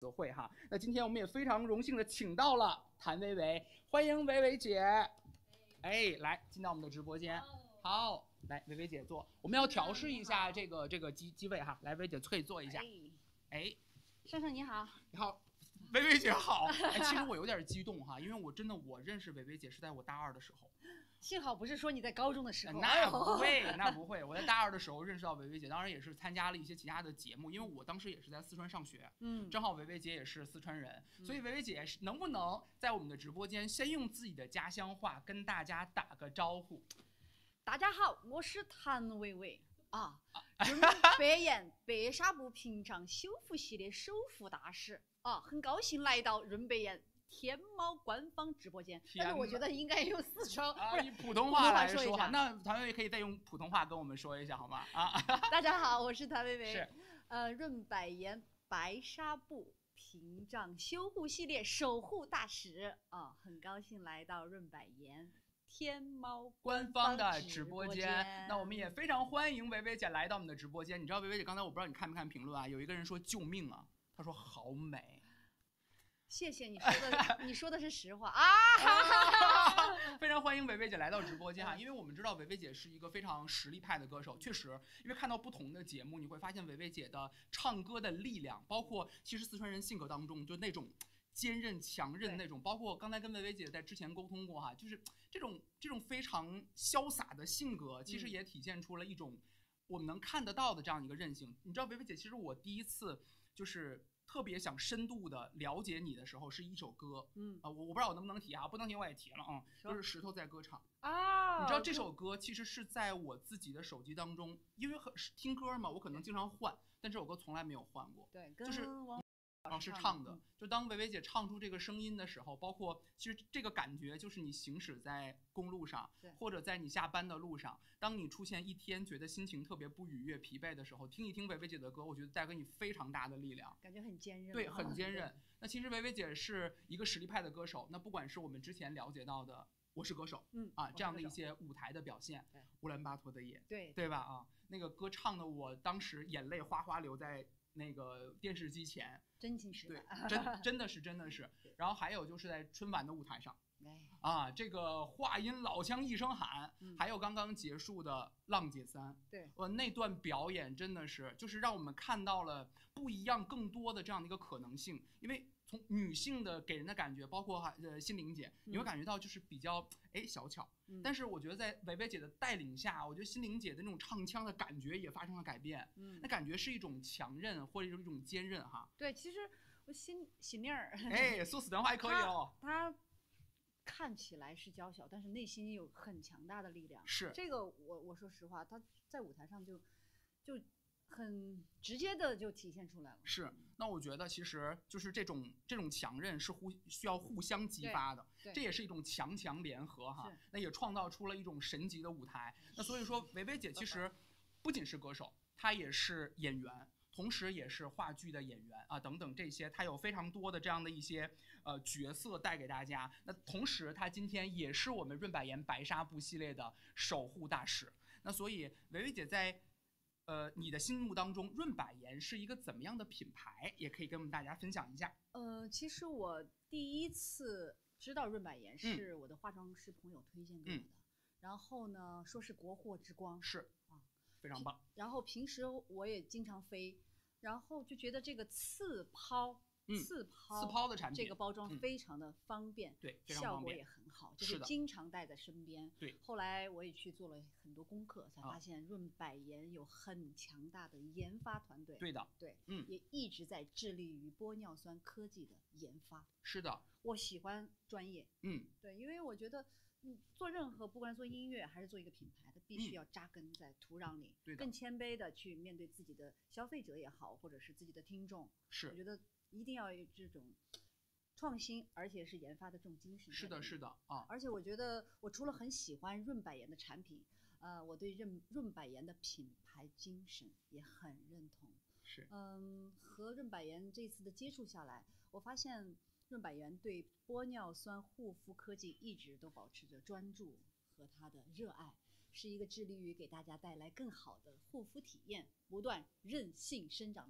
词汇哈。那今天我们也非常荣幸的请到了谭维维，欢迎维维姐。哎，来进到我们的直播间。好，来维维姐坐。我们要调试一下这个机位哈。来，维维姐可以坐一下。哎， 盛盛你好。 你好。维维姐好，哎，其实我有点激动哈，因为我认识维维姐是在我大2的时候， 幸好不是说你在高中的时候。 那不会，那不会，我在大2的时候认识到维维姐，当然也是参加了一些其他的节目，因为我当时也是在四川上学，正好维维姐也是四川人，所以维维姐能不能在我们的直播间先用自己的家乡话跟大家打个招呼？ 大家好，我是谭维维啊，白岩白纱布屏障修复系列守护大使啊，很高兴来到润白岩天猫官方直播间。但是我觉得应该用四川以普通话来说哈，那谭维维可以再用普通话跟我们说一下好吗？啊， 大家好，我是谭维维， 是润白岩白纱布屏障修护系列守护大使啊，很高兴来到润白岩天猫官方的直播间。那我们也非常欢迎维维姐来到我们的直播间。你知道维维姐刚才我不知道你看没看评论啊？有一个人说救命啊，他说好美。 谢谢你说的，你说的是实话啊！ 非常欢迎维维姐来到直播间哈，因为我们知道维维姐是一个非常实力派的歌手，确实，因为看到不同的节目，你会发现维维姐的唱歌的力量，包括其实四川人性格当中就那种坚韧强韧那种，包括刚才跟维维姐在之前沟通过哈，就是这种非常潇洒的性格，其实也体现出了一种我们能看得到的这样一个韧性。你知道维维姐，其实我第一次就是特别想深度的了解你的时候，是一首歌，我不知道我能不能提啊，不能提我也提了啊，就是石头在歌唱啊。你知道这首歌其实是在我自己的手机当中，因为听歌嘛，我可能经常换，但这首歌从来没有换过， 对， 就是老师唱的，就当维维姐唱出这个声音的时候，包括其实这个感觉就是你行驶在公路上，或者在你下班的路上，当你出现一天觉得心情特别不愉悦、疲惫的时候，听一听维维姐的歌，我觉得带给你非常大的力量， 感觉很坚韧。 对，很坚韧。那其实维维姐是一个实力派的歌手，那不管是我们之前了解到的《我是歌手》这样的一些舞台的表现，乌兰巴托的夜，对吧啊？那个歌唱的我当时眼泪哗哗流在那个电视机前， 真情实感，对，真的是。然后还有就是在春晚的舞台上，啊，这个话音老腔一声喊，还有刚刚结束的《浪姐3》， 对， 那段表演真的是就是让我们看到了不一样、更多的这样的一个可能性，因为从女性的给人的感觉，包括心灵姐，你会感觉到就是比较小巧，但是我觉得在维维姐的带领下，我觉得心灵姐的那种唱腔的感觉也发生了改变，那感觉是一种强韧或者一种坚韧哈。 对，其实我心灵儿， 说四川话也可以哦。 他看起来是娇小，但是内心有很强大的力量。 是这个我说实话，他在舞台上就很直接的就体现出来了。 是，那我觉得其实就是这种强韧是需要互相激发的，这也是一种强联合哈。那也创造出了一种神级的舞台。那所以说，维维姐其实不仅是歌手，她也是演员。同时也是话剧的演员啊，等等这些，他有非常多的这样的一些角色带给大家。那同时，他今天也是我们润百颜白纱布系列的守护大使。那所以，维维姐在你的心目当中，润百颜是一个怎么样的品牌？也可以跟我们大家分享一下。 其实我第一次知道润百颜是我的化妆师朋友推荐给我的，然后呢，说是国货之光， 是啊，非常棒。 然后平时我也经常飞。然后就觉得这个刺抛的产品， 这个包装非常的方便， 对，效果也很好，就是经常带在身边。 对， 后来我也去做了很多功课，才发现润百颜有很强大的研发团队。 对的， 对，也一直在致力于玻尿酸科技的研发。 是的， 我喜欢专业，对，因为我觉得。做任何不管做音乐还是做一个品牌，它必须要扎根在土壤里，更谦卑的去面对自己的消费者也好，或者是自己的听众。 是， 我觉得一定要有这种创新，而且是研发的这种精神。 是的啊！ 而且我觉得我除了很喜欢润百颜的产品，我对润百颜的品牌精神也很认同。 是， 和润百颜这次的接触下来，我发现。润百颜对玻尿酸护肤科技一直都保持着专注和它的热爱，是一个致力于给大家带来更好的护肤体验、不断韧性生长的品牌。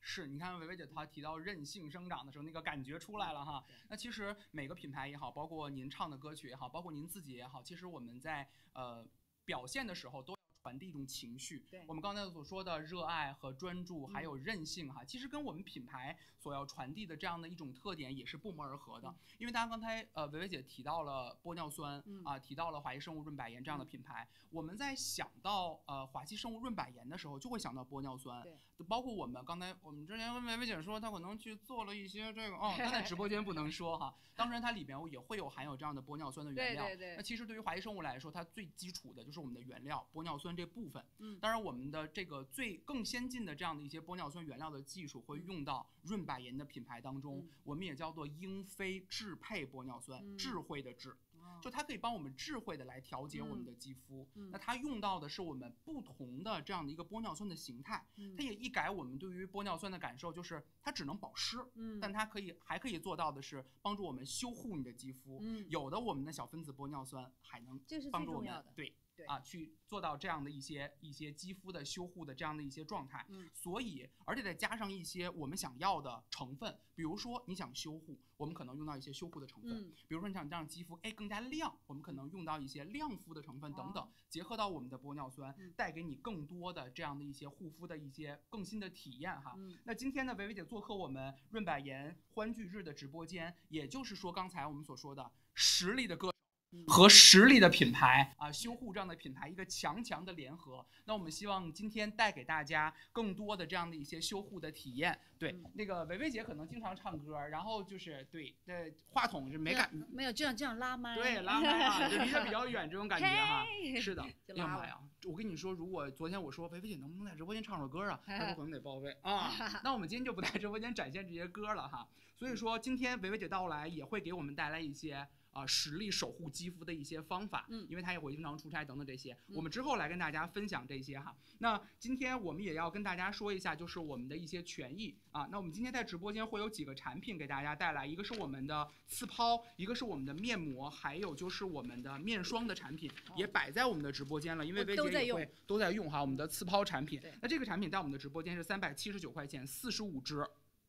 是，你看维维姐她提到韧性生长的时候，那个感觉出来了哈。那其实每个品牌也好，包括您唱的歌曲也好，包括您自己也好，其实我们在表现的时候都传递一种情绪。我们刚才所说的热爱和专注，还有韧性哈，其实跟我们品牌所要传递的这样的一种特点也是不谋而合的。因为大家刚才维维姐提到了玻尿酸提到了华熙生物润百颜这样的品牌，我们在想到华熙生物润百颜的时候，就会想到玻尿酸。包括我们刚才我们之前跟维维姐说，她可能去做了一些这个她在直播间不能说哈，当然它里边也会有含有这样的玻尿酸的原料。那其实对于华熙生物来说，它最基础的就是我们的原料玻尿酸这部分。当然我们的这个更先进的这样的一些玻尿酸原料的技术会用到润百颜的品牌当中，我们也叫做英菲智配玻尿酸，智慧的智。就它可以帮我们智慧的来调节我们的肌肤，那它用到的是我们不同的这样的一个玻尿酸的形态，它也一改我们对于玻尿酸的感受，就是它只能保湿，但它还可以做到的是帮助我们修护你的肌肤，有的我们的小分子玻尿酸还能帮助我们去做到这样的一些肌肤的修护的这样的一些状态，所以而且再加上一些我们想要的成分，比如说你想修护，我们可能用到一些修护的成分，比如说你想让肌肤更加亮，我们可能用到一些亮肤的成分等等，结合到我们的玻尿酸，带给你更多的这样的一些护肤的一些更新的体验哈。那今天呢，维维姐做客我们润百颜欢聚日的直播间，也就是说刚才我们所说的实力的歌手和实力的品牌修护这样的品牌一个强的联合。那我们希望今天带给大家更多的这样的一些修护的体验。对，那个维维姐可能经常唱歌，然后就是话筒是没有这样拉麦， 对，拉麦就离得比较远这种感觉哈。是的，哎呀妈呀！我跟你说，如果昨天我说维维姐能不能在直播间唱首歌啊，她说可能得报备啊。那我们今天就不在直播间展现这些歌了哈。所以说今天维维姐到来也会给我们带来一些实力守护肌肤的一些方法，因为她也会经常出差等等这些，我们之后来跟大家分享这些哈。那今天我们也要跟大家说一下，就是我们的一些权益那我们今天在直播间会有几个产品给大家带来，一个是我们的刺抛，一个是我们的面膜，还有就是我们的面霜的产品也摆在我们的直播间了，因为维姐也会都在用哈我们的刺抛产品。那这个产品在我们的直播间是379块钱，45支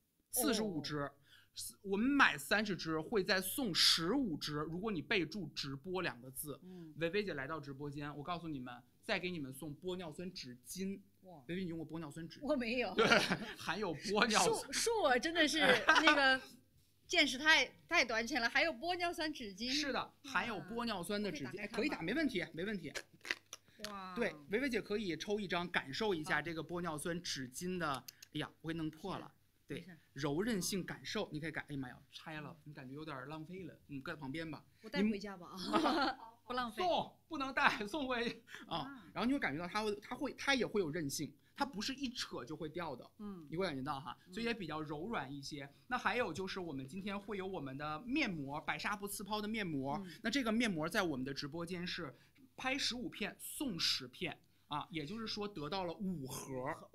，45支。我们买30支会再送15支，如果你备注直播2个字，维维姐来到直播间，我告诉你们，再给你们送玻尿酸纸巾。维维你用过玻尿酸纸巾？我没有。 对，含有玻尿酸。 我真的是那个见识太短浅了，还有玻尿酸纸巾。 是的，含有玻尿酸的纸巾，可以打，没问题。哇，对，维维姐可以抽一张感受一下这个玻尿酸纸巾的。哎呀，我给弄破了。对，柔韧性感受，你可以感，哎呀妈呀，拆了，你感觉有点浪费了，搁在旁边吧， 我带回家吧不浪费， 不能带，送回然后你会感觉到它也会有韧性，它不是一扯就会掉的，你会感觉到哈，所以也比较柔软一些。那还有就是我们今天会有我们的面膜，百纱布刺抛的面膜，那这个面膜在我们的直播间是拍15片送10片也就是说得到了5盒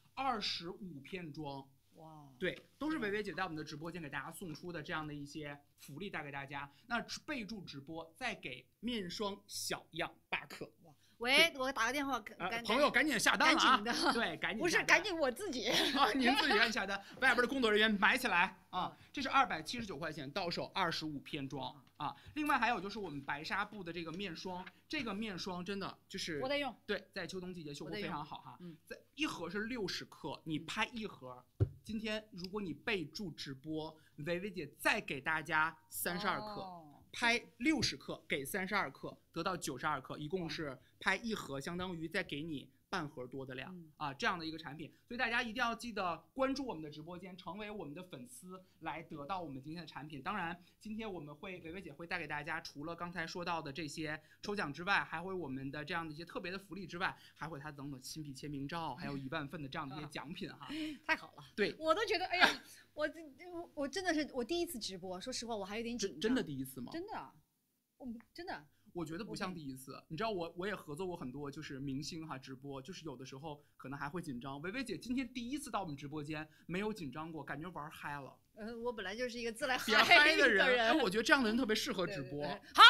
，25片装。哇，对，都是维维姐在我们的直播间给大家送出的这样的一些福利带给大家。那备注直播，再给面霜小样8克。 喂，我打个电话， 朋友赶紧下单了啊！对，赶紧不是赶紧我自己您自己赶紧下单，外边的工作人员买起来这是279块钱到手25片装另外还有就是我们白纱布的这个面霜，这个面霜真的就是我在用， 对，在秋冬季节修护非常好哈。在1盒是60克，你拍1盒。今天如果你备注直播，维维姐再给大家32克，拍60克给32克，得到92克，一共是拍1盒，相当于再给你半盒多的量这样的一个产品。所以大家一定要记得关注我们的直播间，成为我们的粉丝，来得到我们今天的产品。当然今天我们维维姐会带给大家，除了刚才说到的这些抽奖之外，还会我们的这样的一些特别的福利之外，还会它等等亲笔签名照，还有1万份的这样的一些奖品哈。 太好了， 对， 我都觉得哎呀，我真的是我第一次直播，说实话我还有点紧张。 真的第一次吗？ 真的，真的。 我觉得不像第一次，你知道我也合作过很多就是明星直播，就是有的时候可能还会紧张。维维姐今天第一次到我们直播间，没有紧张过，感觉玩嗨了。 我本来就是一个自来嗨的人，我觉得这样的人特别适合直播。 好，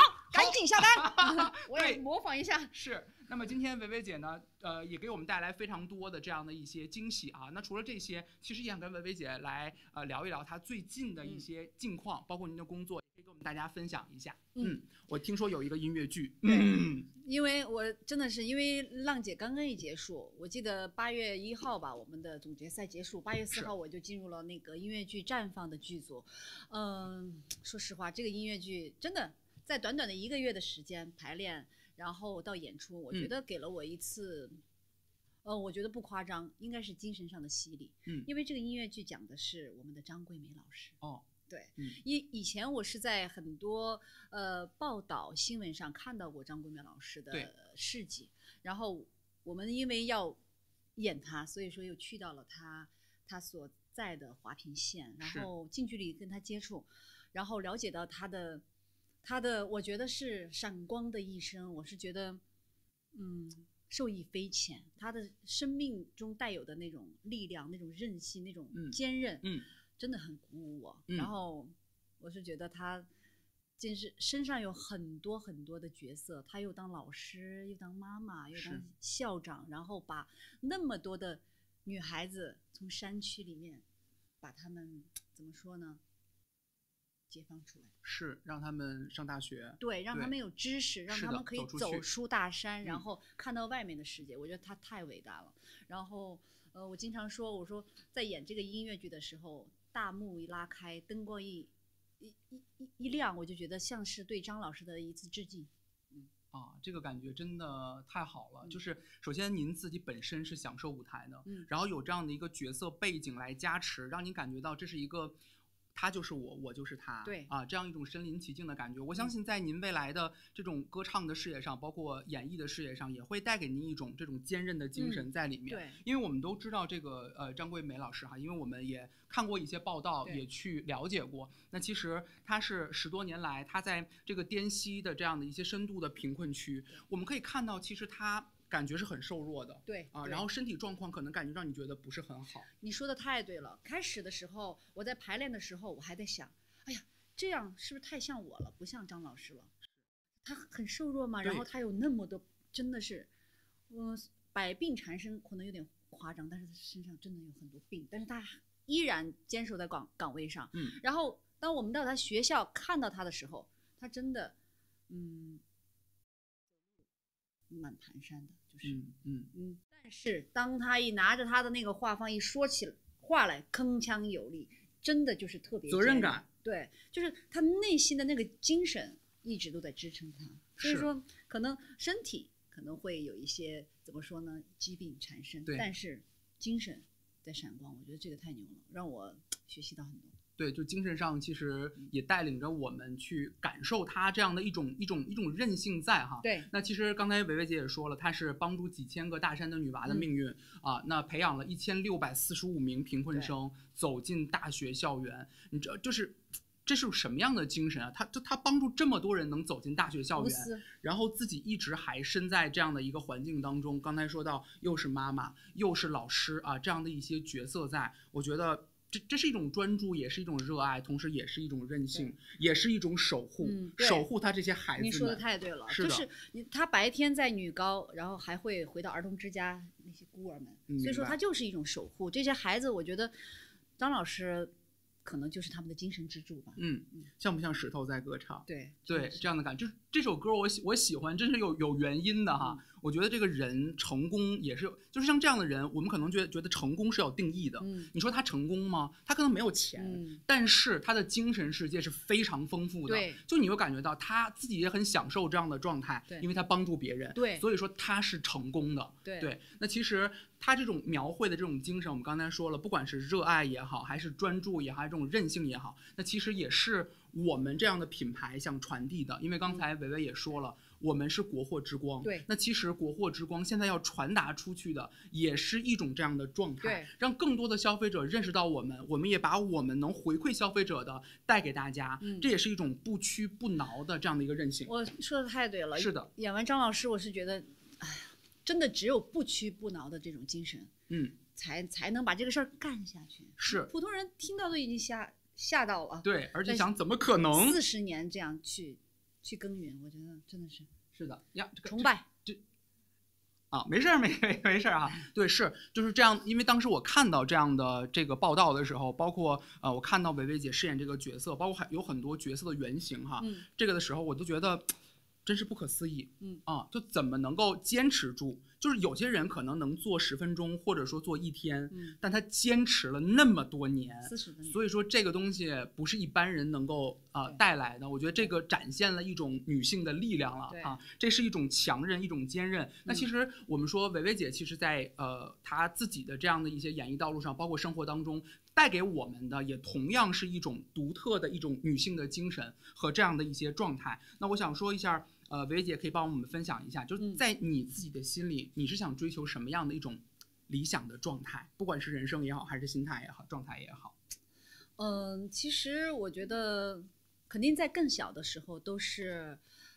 赶紧下单，我也模仿一下。 是。那么今天维维姐呢，也给我们带来非常多的这样的一些惊喜啊。那除了这些，其实也想跟维维姐来聊一聊她最近的一些近况，包括您的工作，也可以跟我们大家分享一下。我听说有一个音乐剧， 因为我真的是因为浪姐刚刚一结束，我记得8月1号吧，我们的总决赛结束，8月4号我就进入了那个音乐剧《绽放》的剧组。说实话，这个音乐剧真的在短短的1个月的时间排练。然后到演出，我觉得给了我一次，我觉得不夸张，应该是精神上的洗礼。因为这个音乐剧讲的是我们的张桂梅老师。对，以前我是在很多报道新闻上看到过张桂梅老师的事迹，然后我们因为要演她，所以说又去到了她所在的华坪县，然后近距离跟她接触，然后了解到她的我觉得是闪光的一生，我是觉得，受益匪浅。他的生命中带有的那种力量、那种韧性、那种坚韧，真的很鼓舞我。然后我是觉得他，真是身上有很多很多的角色，他又当老师，又当妈妈，又当校长，然后把那么多的女孩子从山区里面，把她们怎么说呢？解放出来， 是让他们上大学， 对，让他们有知识，让他们可以走出大山，然后看到外面的世界。我觉得他太伟大了。然后，我经常说，我说在演这个音乐剧的时候，大幕一拉开，灯光一亮，我就觉得像是对张老师的一次致敬。 这个感觉真的太好了。就是首先您自己本身是享受舞台的，然后有这样的一个角色背景来加持，让你感觉到这是一个。他就是我，我就是他， 对这样一种身临其境的感觉，我相信在您未来的这种歌唱的事业上，包括演绎的事业上，也会带给您一种这种坚韧的精神在里面。 对， 因为我们都知道这个张桂梅老师哈，因为我们也看过一些报道，也去了解过。那其实她是10多年来，她在这个滇西的这样的一些深度的贫困区，我们可以看到，其实她。感觉是很瘦弱的， 对然后身体状况可能感觉让你觉得不是很好。 你说的太对了。开始的时候，我在排练的时候，我还在想，哎呀，这样是不是太像我了，不像张老师了？他很瘦弱嘛，然后他有那么多，真的是，百病缠身，可能有点夸张，但是他身上真的有很多病，但是他依然坚守在岗位上。然后当我们到他学校看到他的时候，他真的，蛮蹒跚的，就是但是当他一拿着他的那个画方一说起话来，铿锵有力，真的就是特别责任感。 对，就是他内心的那个精神一直都在支撑他。所以说，可能身体可能会有一些怎么说呢，疾病缠身，但是精神在闪光，我觉得这个太牛了，让我学习到很多。 对，就精神上其实也带领着我们去感受他这样的一种韧性在哈。 对， 那其实刚才维维姐也说了，她是帮助几千个大山的女娃的命运那培养了1645名贫困生走进大学校园。你知道，就是这是什么样的精神啊？他帮助这么多人能走进大学校园，然后自己一直还身在这样的一个环境当中。刚才说到，又是妈妈，又是老师这样的一些角色在，我觉得。这是一种专注，也是一种热爱，同时也是一种韧性，也是一种守护，守护他这些孩子们。 你说的太对了， 是的， 就是他白天在女高，然后还会回到儿童之家那些孤儿们，所以说他就是一种守护这些孩子。我觉得张老师可能就是他们的精神支柱吧。 像不像石头在歌唱？ 对， 这样的感觉。就是这首歌我喜欢，真是有原因的哈。我觉得这个人成功也是，就是像这样的人，我们可能觉得成功是要定义的。你说他成功吗？他可能没有钱，但是他的精神世界是非常丰富的。 对， 就你会感觉到他自己也很享受这样的状态，因为他帮助别人。 对， 所以说他是成功的。对，那其实他这种描绘的这种精神，我们刚才说了，不管是热爱也好，还是专注也好，还是这种韧性也好，那其实也是我们这样的品牌想传递的。因为刚才维维也说了。我们是国货之光，那其实国货之光现在要传达出去的，也是一种这样的状态，让更多的消费者认识到我们也把我们能回馈消费者的带给大家，这也是一种不屈不挠的这样的一个韧性。 我说的太对了， 是的。演完张老师，我是觉得，哎呀，真的只有不屈不挠的这种精神，才能把这个事儿干下去。 是， 普通人听到都已经吓到了。 对，而且想怎么可能 40年这样去。 去耕耘，我觉得真的是的呀， 崇拜。 啊，没事儿，没事儿哈。对，就是这样，因为当时我看到这样的这个报道的时候，包括我看到维维姐饰演这个角色，包括还有很多角色的原型哈，这个的时候我都觉得真是不可思议，就怎么能够坚持住？就是有些人可能能做10分钟，或者说做1天，但他坚持了那么多年 ，40多年， 所以说这个东西不是一般人能够带来的。我觉得这个展现了一种女性的力量了啊，这是一种强韧，一种坚韧。那其实我们说维维姐，其实在她自己的这样的一些演艺道路上，包括生活当中，带给我们的也同样是一种独特的一种女性的精神和这样的一些状态。那我想说一下。维维姐可以帮我们分享一下，就是在你自己的心里，你是想追求什么样的一种理想的状态？不管是人生也好，还是心态也好，状态也好。 其实我觉得肯定在更小的时候都是，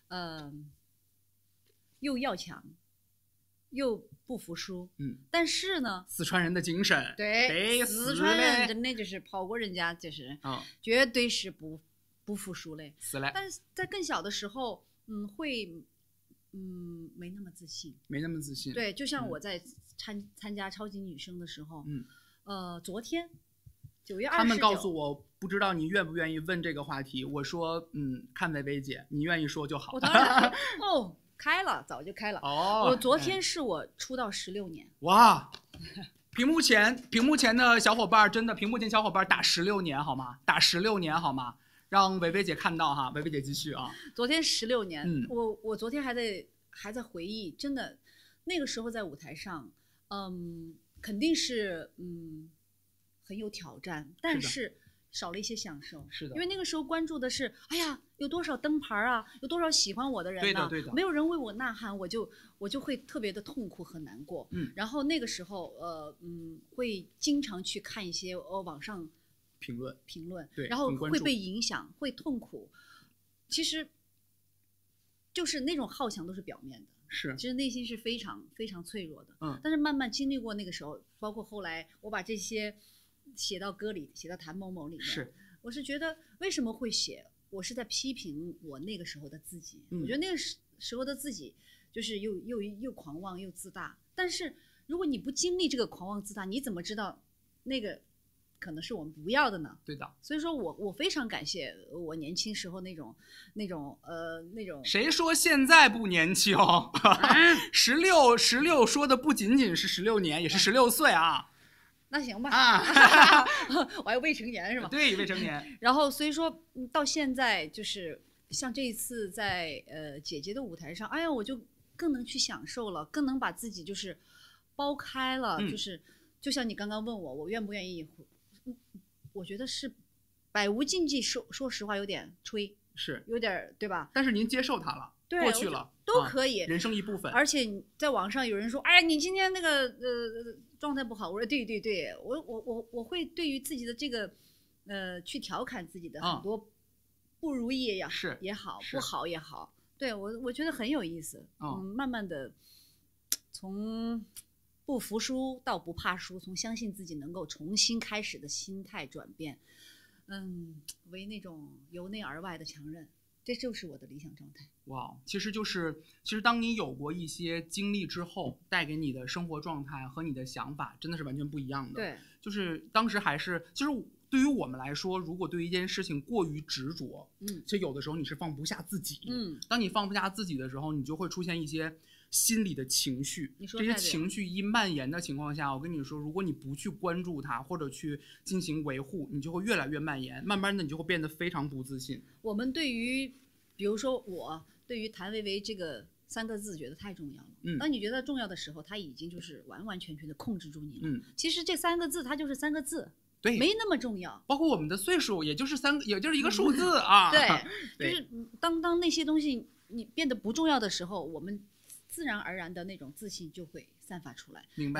又要强，又不服输。但是呢， 四川人的精神， 对，四川人真的就是跑过人家，就是绝对是不服输嘞。 是嘞。 但是在更小的时候。会，没那么自信，对，就像我在参加超级女声的时候，昨天9月29日， 他们告诉我，不知道你愿不愿意问这个话题。我说，看维维姐，你愿意说就好。 我当然开了，早就开了。我昨天是我出道16年。 哇，屏幕前的小伙伴，真的，屏幕前小伙伴打16年好吗？打16年好吗？让维维姐看到哈，维维姐继续啊。 昨天16年，我昨天还在回忆，真的，那个时候在舞台上，肯定是很有挑战，但是少了一些享受。 是的， 因为那个时候关注的是，哎呀，有多少灯牌啊，有多少喜欢我的人呢？ 对的， 没有人为我呐喊，我就会特别的痛苦和难过。然后那个时候，会经常去看一些网上。评论，然后会被影响，会痛苦。其实，就是那种好强都是表面的，其实内心是非常非常脆弱的。但是慢慢经历过那个时候，包括后来我把这些写到歌里，写到谭某某里面，我是觉得为什么会写？我是在批评我那个时候的自己。我觉得那个时候的自己就是又狂妄又自大。但是如果你不经历这个狂妄自大，你怎么知道那个？可能是我们不要的呢。 对的， 所以说我非常感谢我年轻时候那种。 谁说现在不年轻？16说的不仅仅是16年，也是16岁啊。 那行吧我还未成年是吧？ 对，未成年。 然后所以说到现在就是像这一次在姐姐的舞台上，哎呀，我就更能去享受了，更能把自己就是剥开了，就像你刚刚问我愿不愿意。我觉得是百无禁忌，说实话有点吹，有点对吧？ 但是您接受它了，过去了都可以， 人生一部分。 而且在网上有人说，哎呀，你今天那个状态不好，我说对，我会对于自己的这个去调侃自己的很多不如意也好，不好也好，对我觉得很有意思。慢慢的从。不服输到不怕输，从相信自己能够重新开始的心态转变，为那种由内而外的强韧，这就是我的理想状态。 哇，其实当你有过一些经历之后，带给你的生活状态和你的想法真的是完全不一样的。 对， 就是当时就是对于我们来说，如果对于一件事情过于执着，其实有的时候你是放不下自己。当你放不下自己的时候，你就会出现一些。心理的情绪，这些情绪一蔓延的情况下，我跟你说，如果你不去关注它或者去进行维护，你就会越来越蔓延，慢慢的你就会变得非常不自信。 我们对于，比如说我对于谭维维这个3个字觉得太重要了。当你觉得重要的时候，它已经就是完完全全的控制住你了。其实这3个字它就是3个字，对，没那么重要。 包括我们的岁数，也就是一个数字啊。 对，就是当那些东西你变得不重要的时候，我们。自然而然的那种自信就会散发出来， 明白。 然后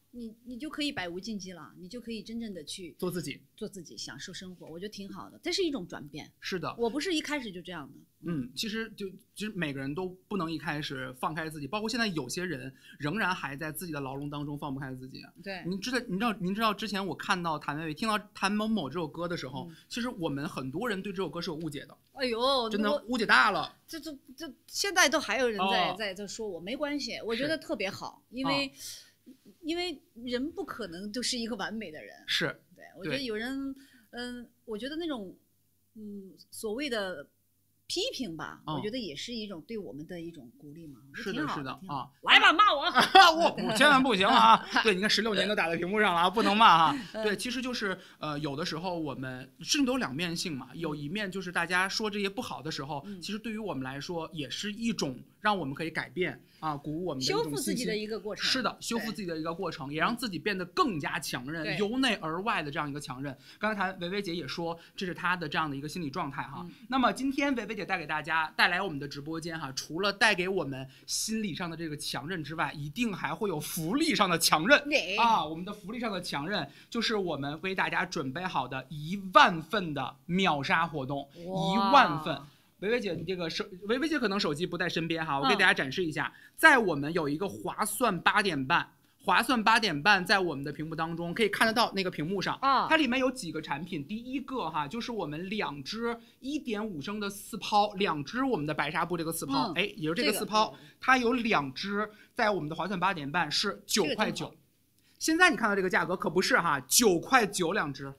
你就可以百无禁忌了，你就可以真正的去做自己， 享受生活，我觉得挺好的，这是一种转变。 是的， 我不是一开始就这样的。 其实每个人都不能一开始放开自己，包括现在有些人仍然还在自己的牢笼当中放不开自己。 对， 您知道之前我看到谭维维听到谭某某这首歌的时候，其实我们很多人对这首歌是有误解的。 哎呦， 真的误解大了。 这现在都还有人在说我，没关系，我觉得特别好，因为人不可能都是一个完美的人。 是， 对，我觉得有人，我觉得那种，所谓的批评吧，我觉得也是一种对我们的一种鼓励嘛。 是的，是的啊， 来吧，骂我， 我千万不行啊！对，你看16年都打在屏幕上了啊，不能骂哈。对，其实就是有的时候我们事情都有两面性嘛，有一面就是大家说这些不好的时候，其实对于我们来说也是一种让我们可以改变啊，鼓舞我们的一种修复自己的一个过程。 是的，修复自己的一个过程，也让自己变得更加强韧，由内而外的这样一个强韧。刚才维维姐也说，这是她的这样的一个心理状态哈。那么今天维维姐带给大家带来我们的直播间哈，除了带给我们心理上的这个强韧之外，一定还会有福利上的强韧啊。我们的福利上的强韧就是我们为大家准备好的1万份的秒杀活动，1万份。维维姐，你这个维维姐可能手机不在身边哈，我给大家展示一下，在我们有一个划算8点半。划算8点半在我们的屏幕当中可以看得到，那个屏幕上它里面有几个产品。第一个哈，就是我们2支1.5升的4泡，2支我们的白纱布这个4泡，也就是这个4泡，它有2支，在我们的划算8点半是9块9。现在你看到这个价格可不是哈，9块92支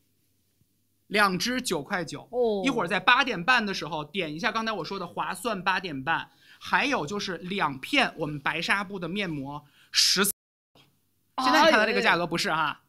，2支9块9。一会儿在8点半的时候点一下刚才我说的划算8点半，还有就是2片我们白纱布的面膜14。现在你看到这个价格不是哈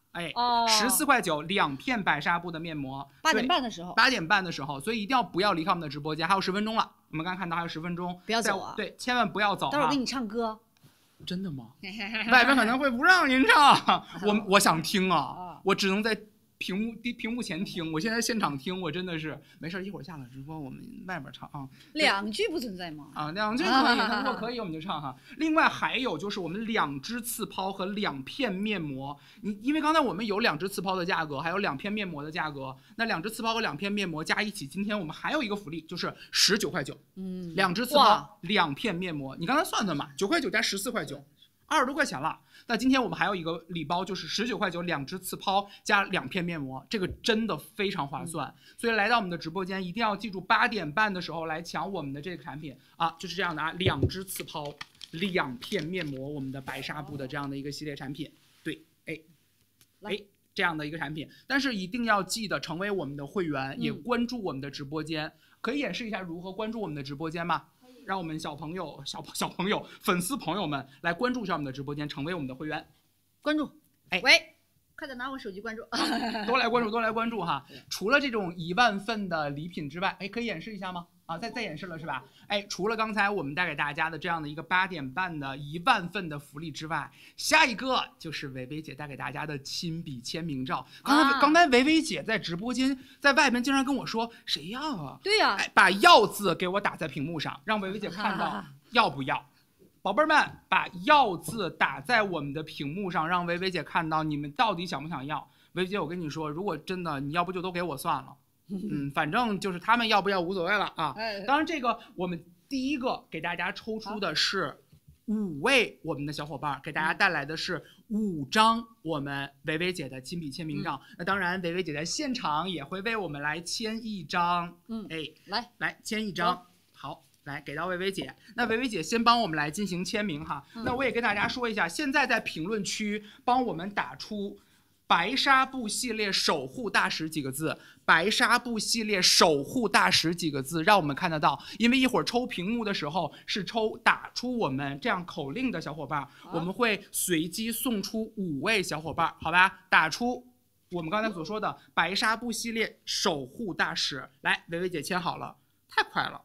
，14块92片白纱布的面膜。8点半的时候，所以一定不要离开我们的直播间，还有10分钟了。我们刚刚看到还有10分钟， 不要走啊！ 对，千万不要走。 待会儿给你唱歌。 真的吗？外边可能会不让您唱，我想听啊，我只能在屏幕前听，我现在现场听，我真的是没事，一会儿下了直播我们外边唱啊。 2句不存在吗？ 啊，2句可以，那如果可以我们就唱哈。另外还有就是我们2支次泡和2片面膜，因为刚才我们有2支次泡的价格，还有2片面膜的价格，那2支次泡和2片面膜加一起，今天我们还有一个福利，就是19块9。2支次泡2片面膜，你刚才算算嘛，9块9加14块9，20多块钱了。那今天我们还有一个礼包，就是19块92支次泡加2片面膜，这个真的非常划算。所以来到我们的直播间，一定要记住8点半的时候来抢我们的这个产品啊，就是这样的啊，2支次泡2片面膜，我们的白纱布的这样的一个系列产品。对，这样的一个产品，但是一定要记得成为我们的会员，也关注我们的直播间。可以演示一下如何关注我们的直播间吗？让我们小朋友、粉丝朋友们来关注一下我们的直播间，成为我们的会员。 关注，喂，快点拿我手机关注， 都来关注哈。除了这种1万份的礼品之外，可以演示一下吗？啊，再演示了是吧？除了刚才我们带给大家的这样的一个8点半的1万份的福利之外，下一个就是维维姐带给大家的亲笔签名照。刚才维维姐在直播间在外边经常跟我说，谁要啊？ 对呀， 把要字给我打在屏幕上，让维维姐看到要不要。宝贝儿们，把要字打在我们的屏幕上，让维维姐看到你们到底想不想要。维维姐，我跟你说，如果真的你要不就都给我算了。反正就是他们要不要无所谓了啊。当然这个我们第一个给大家抽出的是5位我们的小伙伴，给大家带来的是5张我们维维姐的亲笔签名照。那当然维维姐在现场也会为我们来签1张。来签1张。好，来给到维维姐。那维维姐先帮我们来进行签名哈。那我也跟大家说一下，现在在评论区帮我们打出白纱布系列守护大使几个字，白纱布系列守护大使几个字，让我们看得到。因为一会儿抽屏幕的时候是抽打出我们这样口令的小伙伴，我们会随机送出5位小伙伴，好吧？打出我们刚才所说的白纱布系列守护大使。来，维维姐签好了，太快了。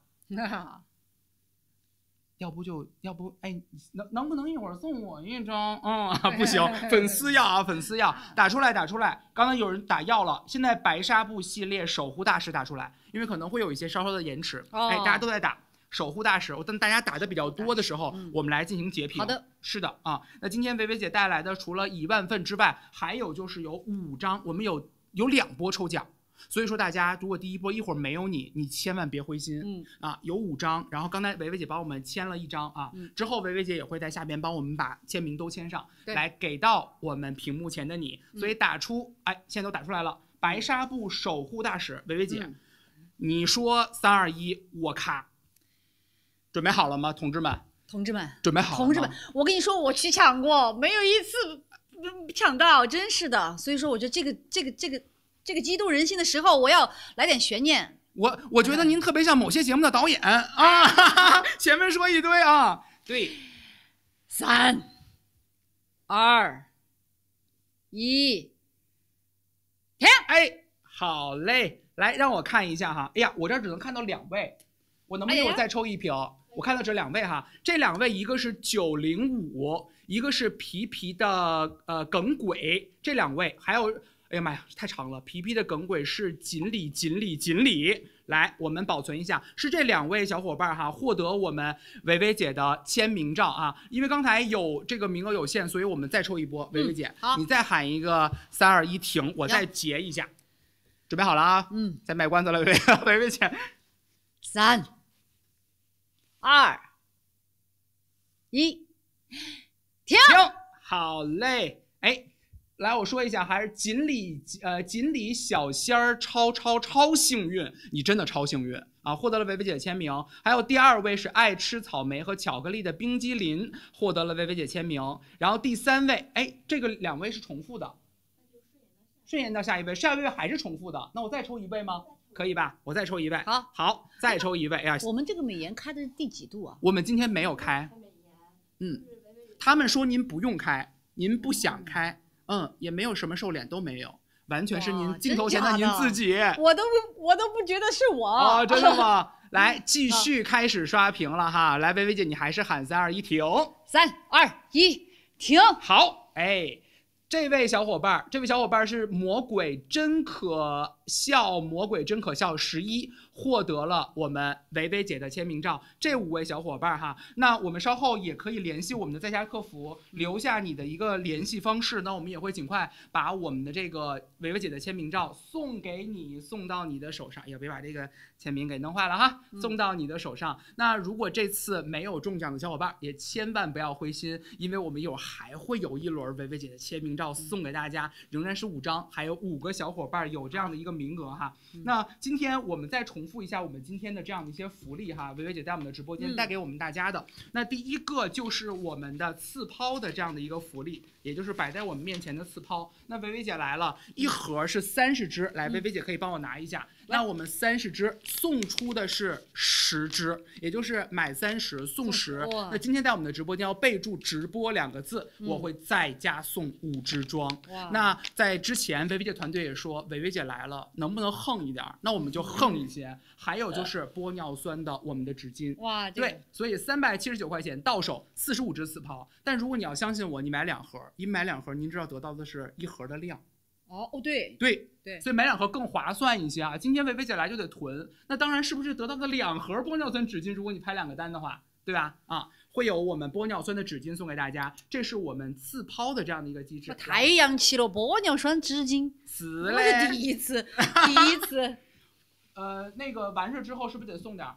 要不能不能一会儿送我1张？不行，粉丝要啊，粉丝要打出来。刚才有人打要了，现在白纱布系列守护大使打出来，因为可能会有一些稍稍的延迟。大家都在打， 守护大使，等大家打的比较多的时候，我们来进行截屏。 好的， 是的啊。那今天维维姐带来的除了1万份之外，还有就是有5张，我们有2波抽奖。所以说大家如果第一波一会儿没有你千万别灰心。有5张，然后刚才维维姐帮我们签了1张啊，之后维维姐也会在下边帮我们把签名都签上，来给到我们屏幕前的你。所以打出，现在都打出来了，白纱布守护大使维维姐，你说3、2、1，我咔，准备好了吗，同志们？ 同志们， 准备好了吗？ 同志们，我跟你说，我去抢过，没有一次抢到，真是的。所以说，我觉得这个激动人心的时候，我要来点悬念。 我觉得您特别像某些节目的导演啊，前面说一堆啊，对 ，3、2、1，停！ 好嘞，来让我看一下哈。哎呀，我这儿只能看到2位，我能不能给我再抽一瓶？我看到这2位哈，这2位一个是905，一个是皮皮的耿鬼，这2位还有。哎呀妈呀，太长了！皮皮的耿鬼是锦鲤，来，我们保存一下，是这2位小伙伴哈，获得我们维维姐的签名照啊。因为刚才有这个名额有限，所以我们再抽一波。维维姐，你再喊一个3、2、1停，我再截一下。准备好了啊？再卖关子了，维维姐。 3、2、1，停！ 好嘞，来，我说一下，还是锦鲤小仙儿超幸运，你真的超幸运啊！获得了维维姐的签名。还有第2位是爱吃草莓和巧克力的冰激凌，获得了维维姐签名。然后第3位，这个2位是重复的，顺延到下一位，下一位还是重复的，那我再抽1位吗？可以吧？我再抽1位。好，再抽1位呀！ 我们这个美颜开的是第几度啊？ 我们今天没有开。他们说您不用开，您不想开。也没有什么瘦脸都没有，完全是您镜头前的您自己。 我都不觉得是我。 真的吗？来，继续开始刷屏了哈。来，维维姐，你还是喊3、2、1停。 3、2、1停。 好，这位小伙伴是魔鬼真可笑11，获得了我们维维姐的签名照。这5位小伙伴哈，那我们稍后也可以联系我们的在家客服，留下你的一个联系方式，那我们也会尽快把我们的这个维维姐的签名照送给你，送到你的手上。也别把这个签名给弄坏了哈，送到你的手上。那如果这次没有中奖的小伙伴，也千万不要灰心，因为我们一会儿还会有一轮维维姐的签名照送给大家，仍然是5张，还有5个小伙伴有这样的一个名额哈。那今天我们再重复一下我们今天的这样的一些福利哈，维维姐在我们的直播间带给我们大家的。那第一个就是我们的刺抛的这样的一个福利，也就是摆在我们面前的刺抛。那维维姐来了，一盒是30支，来，维维姐可以帮我拿一下。那我们30支送出的是10支，也就是买30送10。那今天在我们的直播间要备注直播2个字，我会再加送5支装。那在之前维维姐团队也说，维维姐来了，能不能横一点？那我们就横一些。还有就是玻尿酸的我们的纸巾，对，所以379块钱到手45支刺抛。但如果你要相信我，你买2盒，一买2盒，您知道得到的是1盒的量。对，所以买2盒更划算一些啊。今天维维姐来就得囤，那当然是不是得到的2盒玻尿酸纸巾？如果你拍2个单的话，对吧？会有我们玻尿酸的纸巾送给大家，这是我们刺抛的这样的一个机制。 太洋气了，玻尿酸纸巾， 我是第一次。 那个完事之后是不是得送点？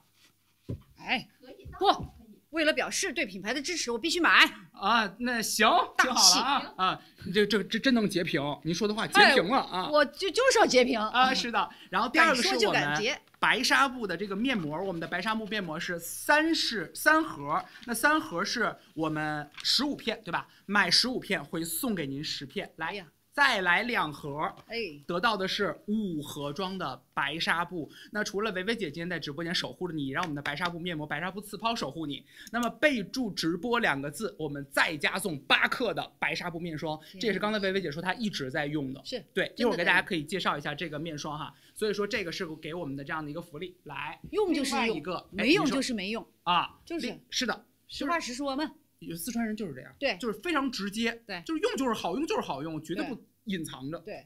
不，为了表示对品牌的支持，我必须买啊。那行，听好了啊，这真能截屏，您说的话截屏了啊。 我就是要截屏啊，是的。然后第2个是我们白纱布的这个面膜，我们的白纱布面膜是3盒，那3盒是我们15片，对吧？买15片会送给您10片，来呀。再来2盒，得到的是5盒装的白纱布。那除了维维姐今天在直播间守护着你，让我们的白纱布面膜、白纱布刺抛守护你，那么备注直播2个字，我们再加送8克的白纱布面霜。这也是刚才维维姐说她一直在用的， 是对。一会儿给大家可以介绍一下这个面霜哈。所以说这个是给我们的这样的一个福利，来用就是用， 一个没用就是没用啊， 是的， 实话实说嘛。 有四川人就是这样， 对， 就是非常直接， 对， 就是用就是好用，就是好用，绝对不隐藏着， 对啊。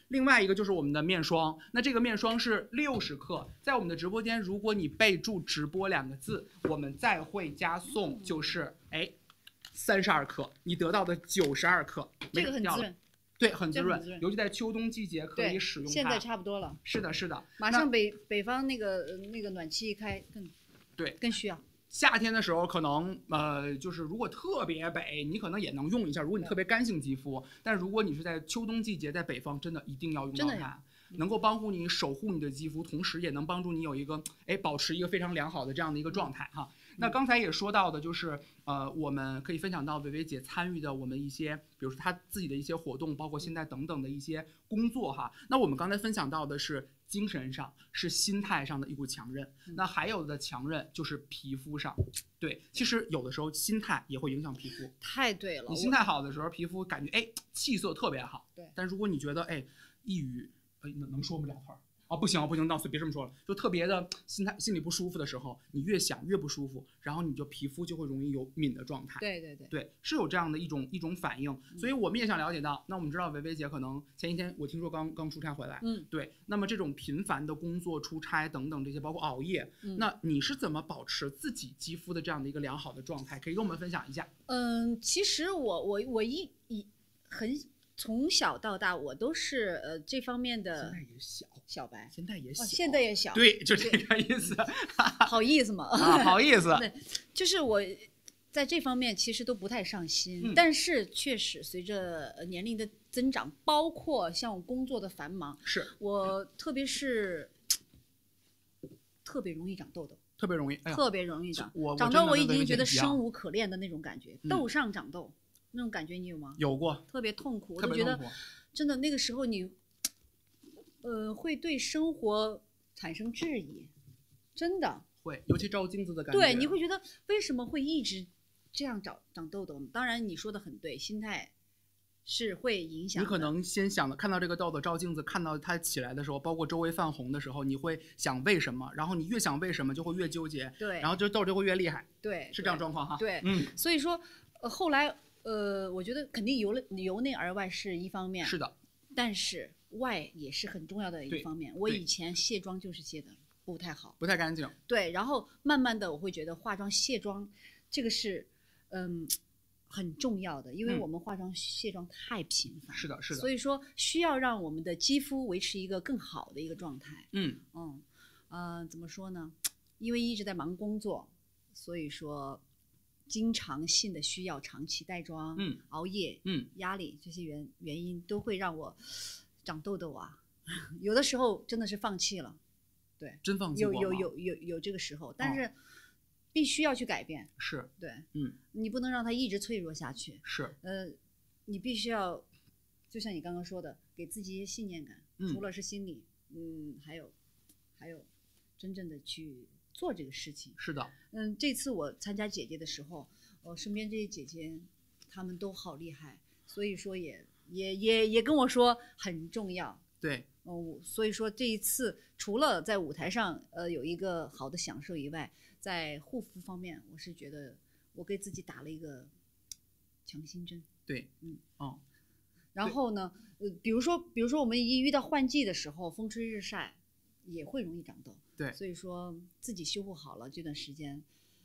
另外一个就是我们的面霜，那这个面霜是60克，在我们的直播间，如果你备注直播2个字，我们再会加送就是32克，你得到的92克， 这个很滋润。 对，很滋润，尤其在秋冬季节可以使用它。 现在差不多了。 是的，是的。 马上北方那个暖气一开，更需要。 夏天的时候可能就是如果特别北，你可能也能用一下。如果你特别干性肌肤，但如果你是在秋冬季节，在北方真的一定要用到它。能够帮助你守护你的肌肤，同时也能帮助你有一个保持一个非常良好的这样的一个状态哈。那刚才也说到的就是我们可以分享到薇薇姐参与的我们一些，比如说她自己的一些活动，包括现在等等的一些工作哈。那我们刚才分享到的是精神上，是心态上的一股强韧，那还有的强韧就是皮肤上。对，其实有的时候心态也会影响皮肤。 太对了， 你心态好的时候，皮肤感觉气色特别好。 对， 但如果你觉得抑郁。能说吗？2块啊，不行，那别这么说了，就特别的心里不舒服的时候，你越想越不舒服，然后你就皮肤就会容易有敏的状态。对，是有这样的一种反应，所以我们也想了解到，那我们知道薇薇姐可能前一天我听说刚出差回来，对，那么这种频繁的工作、出差等等这些，包括熬夜，那你是怎么保持自己肌肤的这样的一个良好的状态？可以跟我们分享一下。 其实我从小到大，我都是这方面的。 现在也小白，现在也小， 对，就这个意思。 好意思嘛？ 好意思。 对，就是我在这方面其实都不太上心，但是确实随着年龄的增长，包括像我工作的繁忙，我特别容易长痘痘。特别容易长。长痘我已经觉得生无可恋的那种感觉，痘上长痘。那种感觉你有吗？ 有过， 特别痛苦，我就觉得真的那个时候你，会对生活产生质疑，真的会，尤其照镜子的感觉。 对，你会觉得为什么会一直这样长痘痘？当然你说的很对，心态是会影响的。 你可能先看到这个痘痘，照镜子看到它起来的时候，包括周围泛红的时候，你会想为什么，然后你越想为什么就会越纠结， 对， 然后就痘就会越厉害， 对， 是这样状况哈。 对，所以说后来。我觉得肯定由内而外是一方面， 是的， 但是外也是很重要的一方面。我以前卸妆就是卸的不太好， 不太干净。 对，然后慢慢的我会觉得化妆卸妆这个是很重要的，因为我们化妆卸妆太频繁， 是的， 所以说需要让我们的肌肤维持一个更好的一个状态。怎么说呢？因为一直在忙工作，所以说。经常性的需要长期带妆，熬夜，压力这些原因都会让我长痘痘啊。有的时候真的是放弃了，对， 真放弃过吗？ 有这个时候，但是必须要去改变。 是， 对，你不能让它一直脆弱下去。 是， 你必须要，就像你刚刚说的，给自己一些信念感。除了是心理，还有真正的去。做这个事情是的， 这次我参加姐姐的时候，我身边这些姐姐，她们都好厉害，所以说也跟我说很重要。 对， 所以说这一次除了在舞台上有一个好的享受以外，在护肤方面，我是觉得我给自己打了一个强心针。 对， 然后呢，比如说我们一遇到换季的时候，风吹日晒也会容易长痘。 对， 所以说自己修复好了这段时间，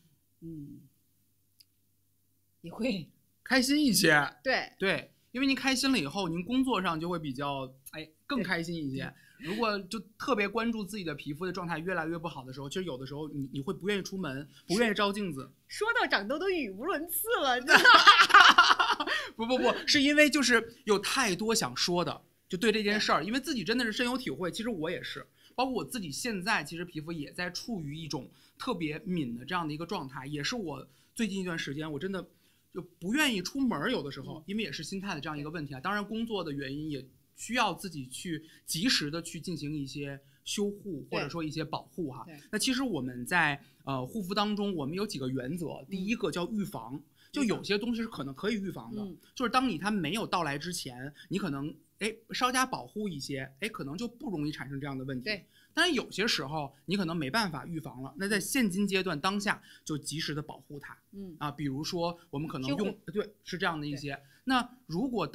也会开心一些。 对， 因为您开心了以后，您工作上就会比较更开心一些。如果就特别关注自己的皮肤的状态越来越不好的时候，其实有的时候你会不愿意出门，不愿意照镜子。 说到长痘都语无伦次了，真的。 不，是因为就是有太多想说的，就对这件事儿，因为自己真的是深有体会。其实我也是。包括我自己现在其实皮肤也在处于一种特别敏的这样的一个状态，也是我最近一段时间我真的就不愿意出门，有的时候因为也是心态的这样一个问题啊。当然工作的原因也需要自己去及时的去进行一些修护或者说一些保护哈。那其实我们在护肤当中，我们有几个原则，第一个叫预防，就有些东西是可能可以预防的，就是当它没有到来之前，你可能稍加保护一些，可能就不容易产生这样的问题。 对， 但是有些时候你可能没办法预防了，那在现今阶段当下就及时的保护它。比如说我们可能用是这样的一些。那如果到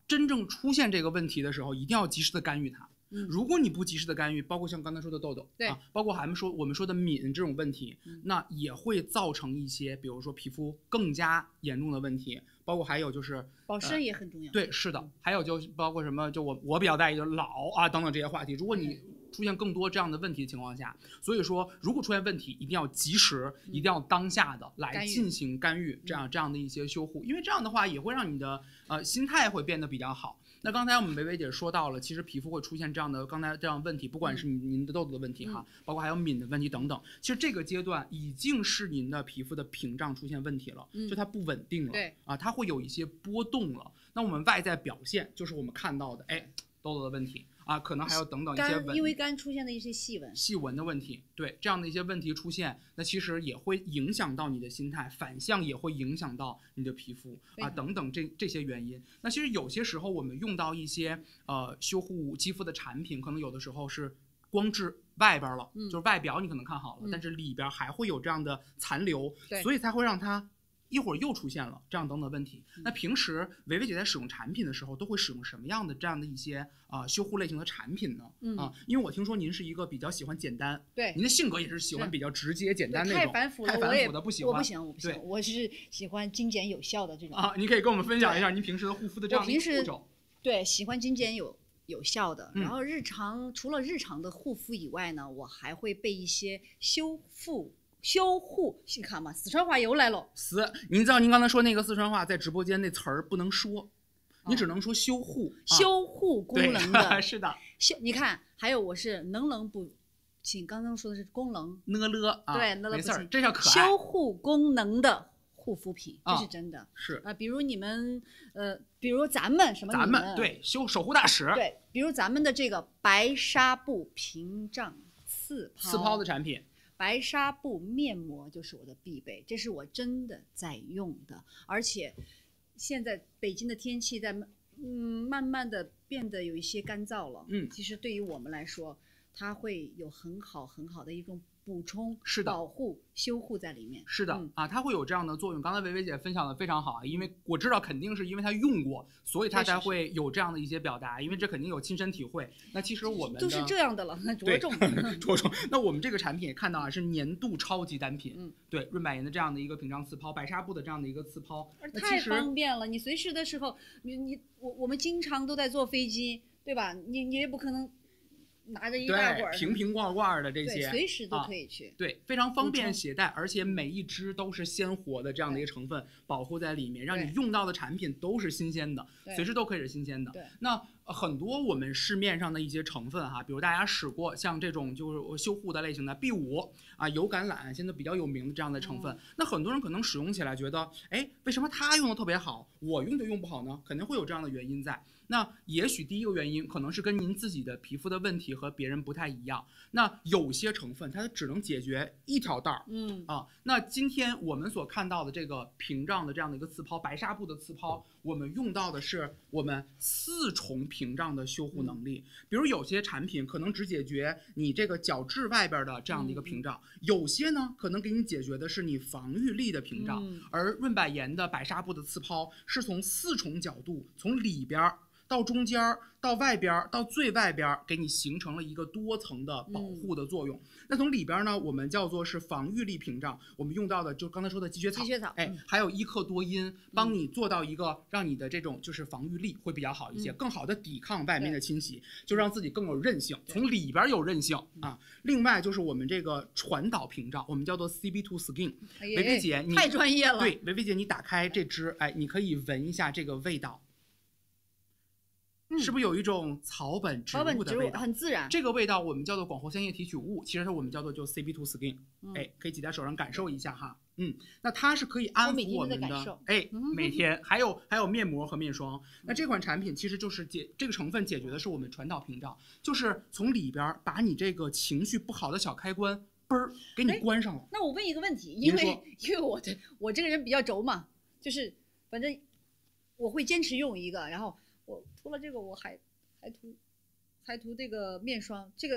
真正出现这个问题的时候，一定要及时的干预它。如果你不及时的干预，包括像刚才说的痘痘， 对， 包括我们说的敏这种问题，那也会造成一些，比如说皮肤更加严重的问题，包括还有就是保湿也很重要。 对，是的，还有就包括什么，就我比较在意的老啊等等这些话题。如果你出现更多这样的问题的情况下，所以说如果出现问题，一定要及时，一定要当下的来进行干预，这样的一些修护，因为这样的话也会让你的心态会变得比较好。那刚才我们维维姐说到了，其实皮肤会出现这样的刚才这样的问题，不管是您的痘痘的问题哈，包括还有敏的问题等等。其实这个阶段已经是您的皮肤的屏障出现问题了，就它不稳定了， 对啊，它会有一些波动了。那我们外在表现就是我们看到的，哎，痘痘的问题。啊，可能还有等等一些因为肝出现的一些细纹的问题，对这样的一些问题出现，那其实也会影响到你的心态，反向也会影响到你的皮肤啊，等等这些原因。那其实有些时候我们用到一些修护肌肤的产品，可能有的时候是光治外边了，就是外表你可能看好了，但是里边还会有这样的残留，所以才会让它一会儿又出现了这样等等问题。那平时维维姐在使用产品的时候，都会使用什么样的这样的一些修护类型的产品呢？因为我听说您是一个比较喜欢简单， 对， 您的性格也是喜欢比较直接简单那种， 太繁复的不喜欢。 我不行， 对， 我是喜欢精简有效的这种。 你可以跟我们分享一下您平时的护肤的这样的一个步骤。 对，喜欢精简有效的，然后除了日常的护肤以外呢，我还会备一些修护，你看嘛，四川话又来了。 您知道您刚才说那个四川话在直播间那词儿不能说，你只能说修护功能的。 是的。 你看，还有我是能不请刚刚说的是功能对， 没事儿，这叫可爱。 修护功能的护肤品，这是真的。 是比如你们比如咱们对守护大使， 对，比如咱们的这个白纱布屏障刺抛的产品。 白纱布面膜就是我的必备，这是我真的在用的，而且现在北京的天气在慢慢的变得有一些干燥了，其实对于我们来说，它会有很好的一种补充、保护、修护在里面。 是的它会有这样的作用。刚才维维姐分享的非常好啊，因为我知道肯定是因为她用过，所以她才会有这样的一些表达，因为这肯定有亲身体会。那其实我们都是这样的了，着重。 那我们这个产品也看到啊，是年度超级单品，对，润百颜的这样的一个屏障刺抛，白纱布的这样的一个刺抛， 太方便了。你随时的时候，我们经常都在坐飞机，对吧？你也不可能拿着一大管瓶罐的这些， 随时都可以去。 对，非常方便携带，而且每一支都是鲜活的这样的一个成分保护在里面，让你用到的产品都是新鲜的，随时都可以是新鲜的。那很多我们市面上的一些成分哈，比如大家使过像这种就是修护的类型的 B5油橄榄，现在比较有名的这样的成分，那很多人可能使用起来觉得，哎，为什么他用的特别好，我用就用不好呢？肯定会有这样的原因在。那也许第一个原因可能是跟您自己的皮肤的问题和别人不太一样。那有些成分它只能解决一条道儿，那今天我们所看到的这个屏障的这样的一个刺抛，白纱布的刺抛，我们用到的是我们4重屏障的修护能力。比如有些产品可能只解决你这个角质外边的这样的一个屏障，有些呢可能给你解决的是你防御力的屏障，而润百颜的白纱布的刺抛是从4重角度，从里边到中间到外边到最外边，给你形成了一个多层的保护的作用。那从里边呢，我们叫做是防御力屏障，我们用到的就刚才说的积雪草，还有伊克多因，帮你做到一个让你的这种就是防御力会比较好一些，更好的抵抗外面的侵袭，就让自己更有韧性，从里边有韧性啊。另外就是我们这个传导屏障，我们叫做 CB2 Skin。维维姐，你太专业了。 对，维维姐，你打开这支，你可以闻一下这个味道。是不是有一种草本植物的味道？ 很自然。 这个味道我们叫做广藿香叶提取物，其实我们叫做就 CB2 Skin。可以挤在手上感受一下哈。那它是可以安抚我们的。每天还有面膜和面霜。那这款产品其实就是这个成分解决的是我们传导屏障，就是从里边把你这个情绪不好的小开关嘣儿给你关上了。 那我问一个问题，因为我这个人比较轴嘛，就是反正我会坚持用一个，然后。我除了这个，我还涂这个面霜，这个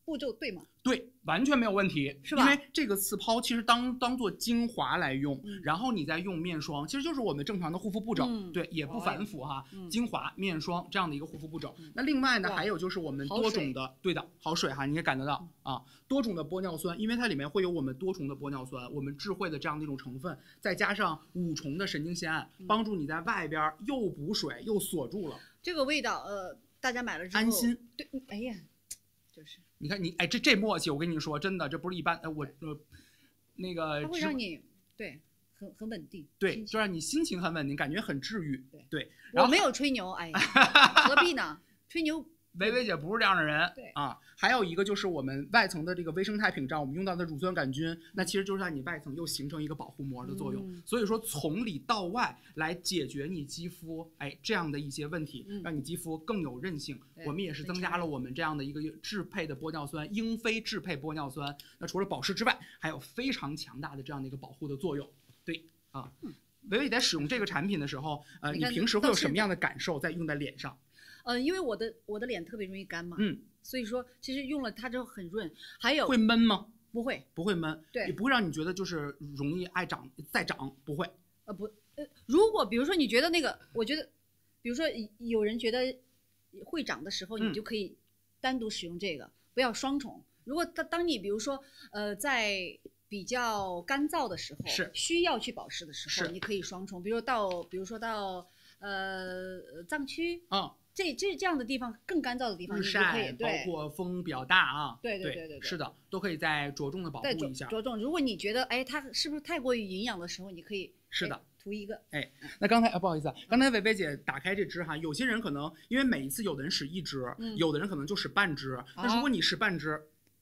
步骤对吗？ 对，完全没有问题， 是吧？ 因为这个次抛其实当做精华来用，然后你再用面霜，其实就是我们正常的护肤步骤，对，也不繁复哈。精华、面霜这样的一个护肤步骤。那另外呢，还有就是我们多种的，对的，好水哈，你也感得到啊，多种的玻尿酸，因为它里面会有我们多重的玻尿酸，我们智慧的这样的一种成分，再加上5重的神经酰胺，帮助你在外边又补水又锁住了。 这个味道，大家买了之后安心。 对，哎呀，就是。 你看你，哎，这默契，我跟你说，真的，这不是一般。那个它会让你对很稳定， 对，就让你心情很稳定，感觉很治愈。对， 我没有吹牛，哎呀，何必呢？吹牛。 薇薇姐不是这样的人， 对啊，还有一个就是我们外层的这个微生态屏障，我们用到的乳酸杆菌，那其实就是让你外层又形成一个保护膜的作用。所以说从里到外来解决你肌肤这样的一些问题，让你肌肤更有韧性。我们也是增加了我们这样的一个制配的玻尿酸，英菲制配玻尿酸。那除了保湿之外，还有非常强大的这样的一个保护的作用。对啊，薇薇在使用这个产品的时候，你平时会有什么样的感受在用在脸上？ 因为我的脸特别容易干嘛，所以说其实用了它之后很润。还有会闷吗？ 不会， 不会闷， 对， 也不会让你觉得就是容易再长，不会。 如果比如说你觉得那个，我觉得，比如说有人觉得会长的时候，你就可以单独使用这个，不要双重。如果当你比如说在比较干燥的时候， 是需要去保湿的时候，你可以双重，比如说到脏区，这样的地方更干燥的地方， 日晒，包括风比较大啊， 对， 是的，都可以再着重的保护一下。 着重，如果你觉得它是不是太过于营养的时候，你可以是的涂一个。 那刚才不好意思，刚才薇薇姐打开这支哈，有些人可能因为每一次有的人使1支，有的人可能就使半支。那如果你使半支，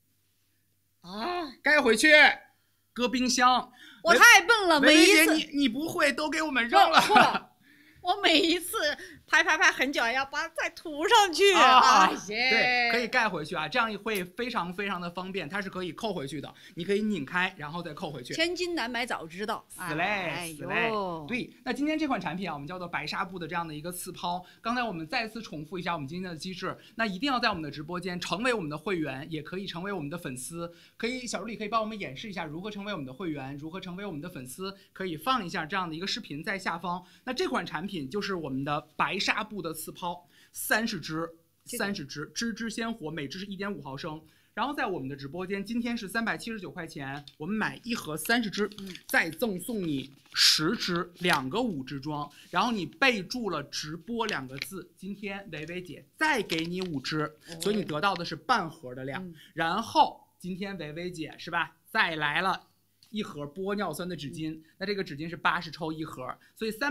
该回去搁冰箱。 我太笨了，每一次你不会都给我们扔了。 我每一次拍很久，要把它再涂上去。 对，可以盖回去啊，这样会非常非常的方便，它是可以扣回去的，你可以拧开然后再扣回去。 千金难买早知道， 死嘞。对，那今天这款产品啊，我们叫做白纱布的这样的一个次抛。刚才我们再次重复一下我们今天的机制，那一定要在我们的直播间成为我们的会员，也可以成为我们的粉丝。小助理可以帮我们演示一下如何成为我们的会员，如何成为我们的粉丝，可以放一下这样的一个视频在下方。那这款产品就是我们的白纱布的次抛，30支，支支鲜活，每支是1.5毫升。然后在我们的直播间，今天是379块钱，我们买1盒30支，再赠送你10支，2个5支装。然后你备注了直播2个字，今天薇薇姐再给你5支，所以你得到的是半盒的量。然后今天薇薇姐是吧，再来了1盒玻尿酸的纸巾，那这个纸巾是80抽1盒，所以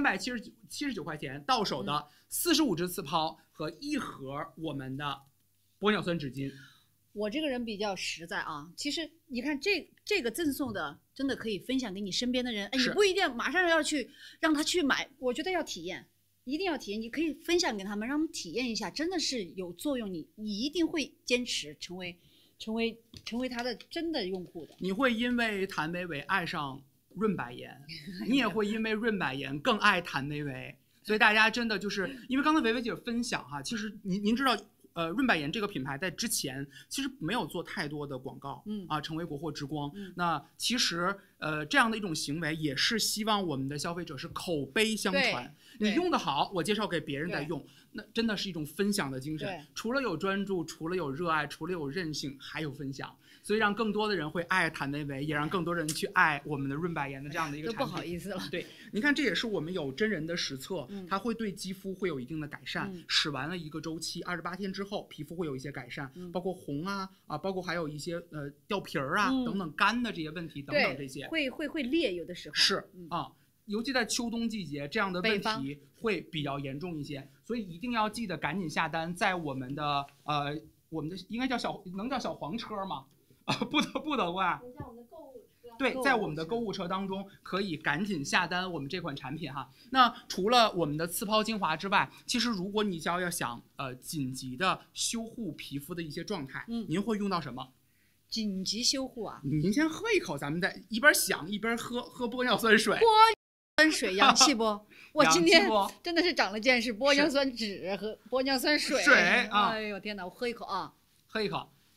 379块钱到手的45支次抛和1盒我们的玻尿酸纸巾。 我这个人比较实在啊，其实你看这个赠送的真的可以分享给你身边的人，你不一定马上要去让他去买，我觉得要体验，一定要体验，你可以分享给他们，让他们体验一下，真的是有作用，你一定会坚持成为他的真的用户的。 你会因为谭维维爱上润百颜，你也会因为润百颜更爱谭维维。所以大家真的就是因为刚才维维姐分享哈，其实您知道。润百颜这个品牌在之前其实没有做太多的广告，成为国货之光。那其实这样的一种行为也是希望我们的消费者是口碑相传，你用得好，我介绍给别人再用，那真的是一种分享的精神。除了有专注，除了有热爱，除了有韧性，还有分享。所以让更多的人会爱谭维维，也让更多人去爱我们的润百颜的这样的一个产品。 都不好意思了。 对，你看这也是我们有真人的实测，它会对肌肤会有一定的改善。使完了1个周期，28天之后，皮肤会有一些改善，包括红包括还有一些掉皮儿等等干的这些问题等等这些。 会裂，有的时候是尤其在秋冬季节，这样的问题会比较严重一些，所以一定要记得赶紧下单，在我们的应该叫能叫小黄车吗？不得吧？对，在我们的购物车当中可以赶紧下单我们这款产品哈。那除了我们的次抛精华之外，其实如果你要想紧急的修护皮肤的一些状态，您会用到什么？ 紧急修护啊？ 您先喝一口，咱们再一边想一边喝玻尿酸水。 玻尿酸水洋气不？我今天真的是长了见识，玻尿酸纸和玻尿酸水。 哎呦天哪，我喝一口啊！ 喝一口。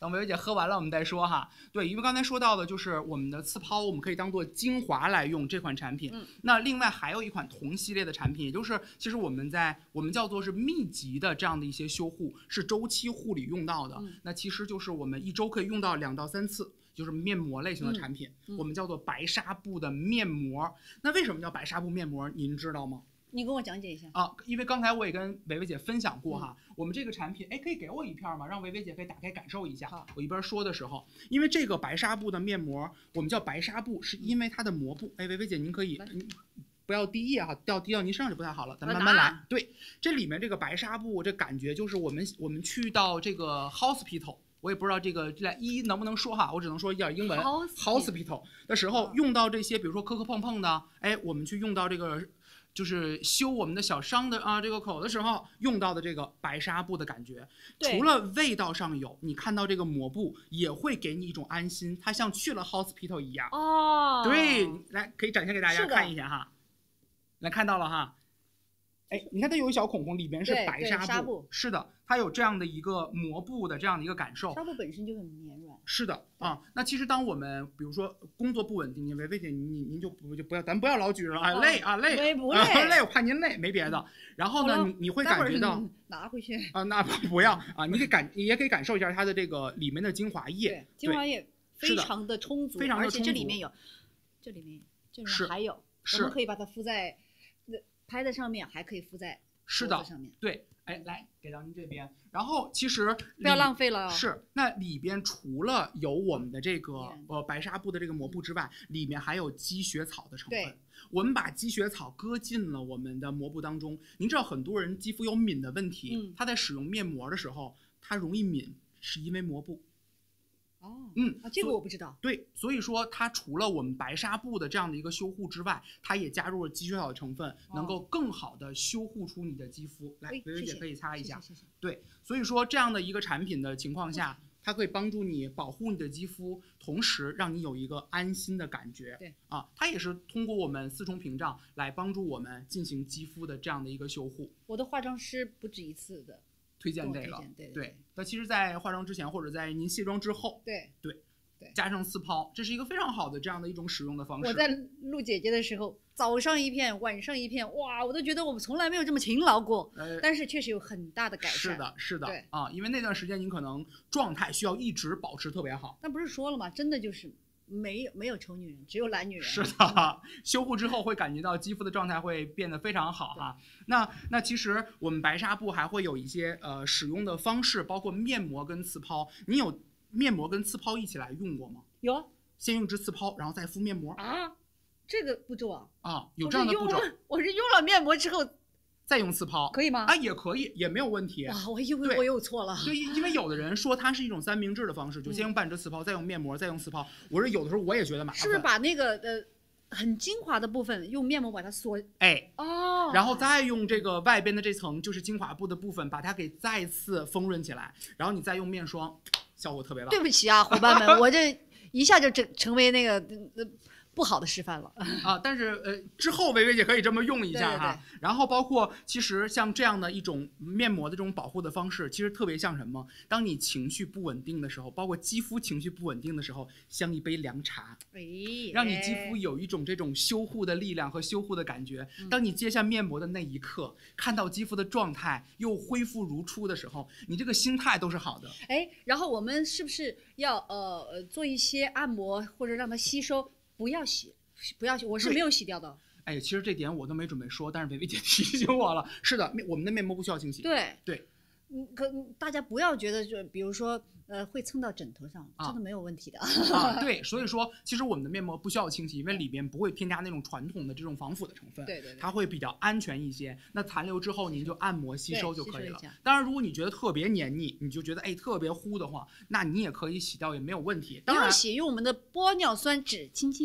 等薇薇姐喝完了我们再说哈。对，因为刚才说到的就是我们的刺抛，我们可以当做精华来用这款产品。那另外还有一款同系列的产品，也就是其实我们叫做是密集的这样的一些修护，是周期护理用到的。那其实就是我们一周可以用到2到3次。就是面膜类型的产品，我们叫做白纱布的面膜。那为什么叫白纱布面膜？您知道吗？ 你跟我讲解一下啊，因为刚才我也跟薇薇姐分享过哈，我们这个产品，哎，可以给我一片吗？让薇薇姐可以打开感受一下。我一边说的时候，因为这个白纱布的面膜，我们叫白纱布，是因为它的膜布。哎，薇薇姐，您可以。不要滴液哈，滴到您身上就不太好了，咱慢慢来。对，这里面这个白纱布，这感觉就是我们去到这个 hospital。我也不知道这个能不能说哈，我只能说一点英文。hospital 的时候用到这些，比如说磕磕碰碰的，哎，我们去用到这个，就是修我们的小伤的这个口的时候用到的这个白纱布的感觉。除了味道上有，你看到这个膜布也会给你一种安心，它像去了 hospital 一样。对，来可以展现给大家看一下哈，来看到了哈。哎，你看它有一小孔孔，里面是白纱布，是的，它有这样的一个膜布的这样的一个感受。 纱布本身就很绵软。 是的啊，那其实当我们比如说工作不稳定，薇薇姐您就不要，咱不要老举着了啊，累，累，我怕您累，没别的。然后呢，你会感觉到拿回去啊，那不要啊，你也可以感受一下它的这个里面的精华液， 精华液非常的充足，而且这里面还有，我们可以把它敷在。拍在上面，还可以敷在是的上面。对，哎，来给到您这边。然后其实不要浪费了。 是，那里边除了有我们的这个白纱布的这个膜布之外，里面还有积雪草的成分。我们把积雪草搁进了我们的膜布当中。您知道很多人肌肤有敏的问题，他在使用面膜的时候，他容易敏，是因为膜布。 这个我不知道。 对，所以说它除了我们白纱布的这样的一个修护之外，它也加入了积雪草的成分，能够更好的修护出你的肌肤。来，薇薇姐可以擦一下。对，所以说这样的一个产品的情况下，它可以帮助你保护你的肌肤，同时让你有一个安心的感觉。 对啊，它也是通过我们4重屏障来帮助我们进行肌肤的这样的一个修护。 我的化妆师不止一次的推荐这个。对，那其实在化妆之前或者在您卸妆之后，对，加上刺抛，这是一个非常好的这样的一种使用的方式。 我在录姐姐的时候，早上一片，晚上一片，哇，我都觉得我们从来没有这么勤劳过。但是确实有很大的改善。 是的，对啊，因为那段时间您可能状态需要一直保持特别好。 但不是说了吗？真的就是没有丑女人，只有懒女人。 是的，修护之后会感觉到肌肤的状态会变得非常好哈。那其实我们白纱布还会有一些使用的方式，包括面膜跟刺抛。你有面膜跟刺抛一起来用过吗？ 有， 先用支刺抛，然后再敷面膜啊？这个步骤啊？ 有这样的步骤。 我是用了面膜之后再用刺抛， 可以吗？ 也可以，也没有问题。 哇，我以为我又错了。 对，因为有的人说它是一种3明治的方式，就先用半支刺抛，再用面膜，再用刺抛。我说有的时候我也觉得麻烦。 是不是把那个很精华的部分用面膜把它锁？ 然后再用这个外边的这层就是精华布的部分，把它给再次丰润起来，然后你再用面霜。效果特别棒。 对不起啊，伙伴们，我这一下就成为那个不好的示范了但是之后薇薇姐可以这么用一下哈。然后包括其实像这样的一种面膜的这种保护的方式，其实特别像什么？当你情绪不稳定的时候，包括肌肤情绪不稳定的时候，像一杯凉茶，让你肌肤有一种这种修护的力量和修护的感觉。当你揭下面膜的那一刻，看到肌肤的状态又恢复如初的时候，你这个心态都是好的。 然后我们是不是要做一些按摩或者让它吸收？不要洗，我是没有洗掉的。 其实这点我都没准备说，但是薇薇姐提醒我了。是的，我们的面膜不需要清洗。 对，大家不要觉得就比如说会蹭到枕头上，真的没有问题的对，所以说其实我们的面膜不需要清洗，因为里边不会添加那种传统的这种防腐的成分。 对， 它会比较安全一些。那残留之后您就按摩吸收就可以了。当然，如果你觉得特别黏腻，你就觉得特别糊的话，那你也可以洗掉，也没有问题。当然洗用我们的玻尿酸纸轻轻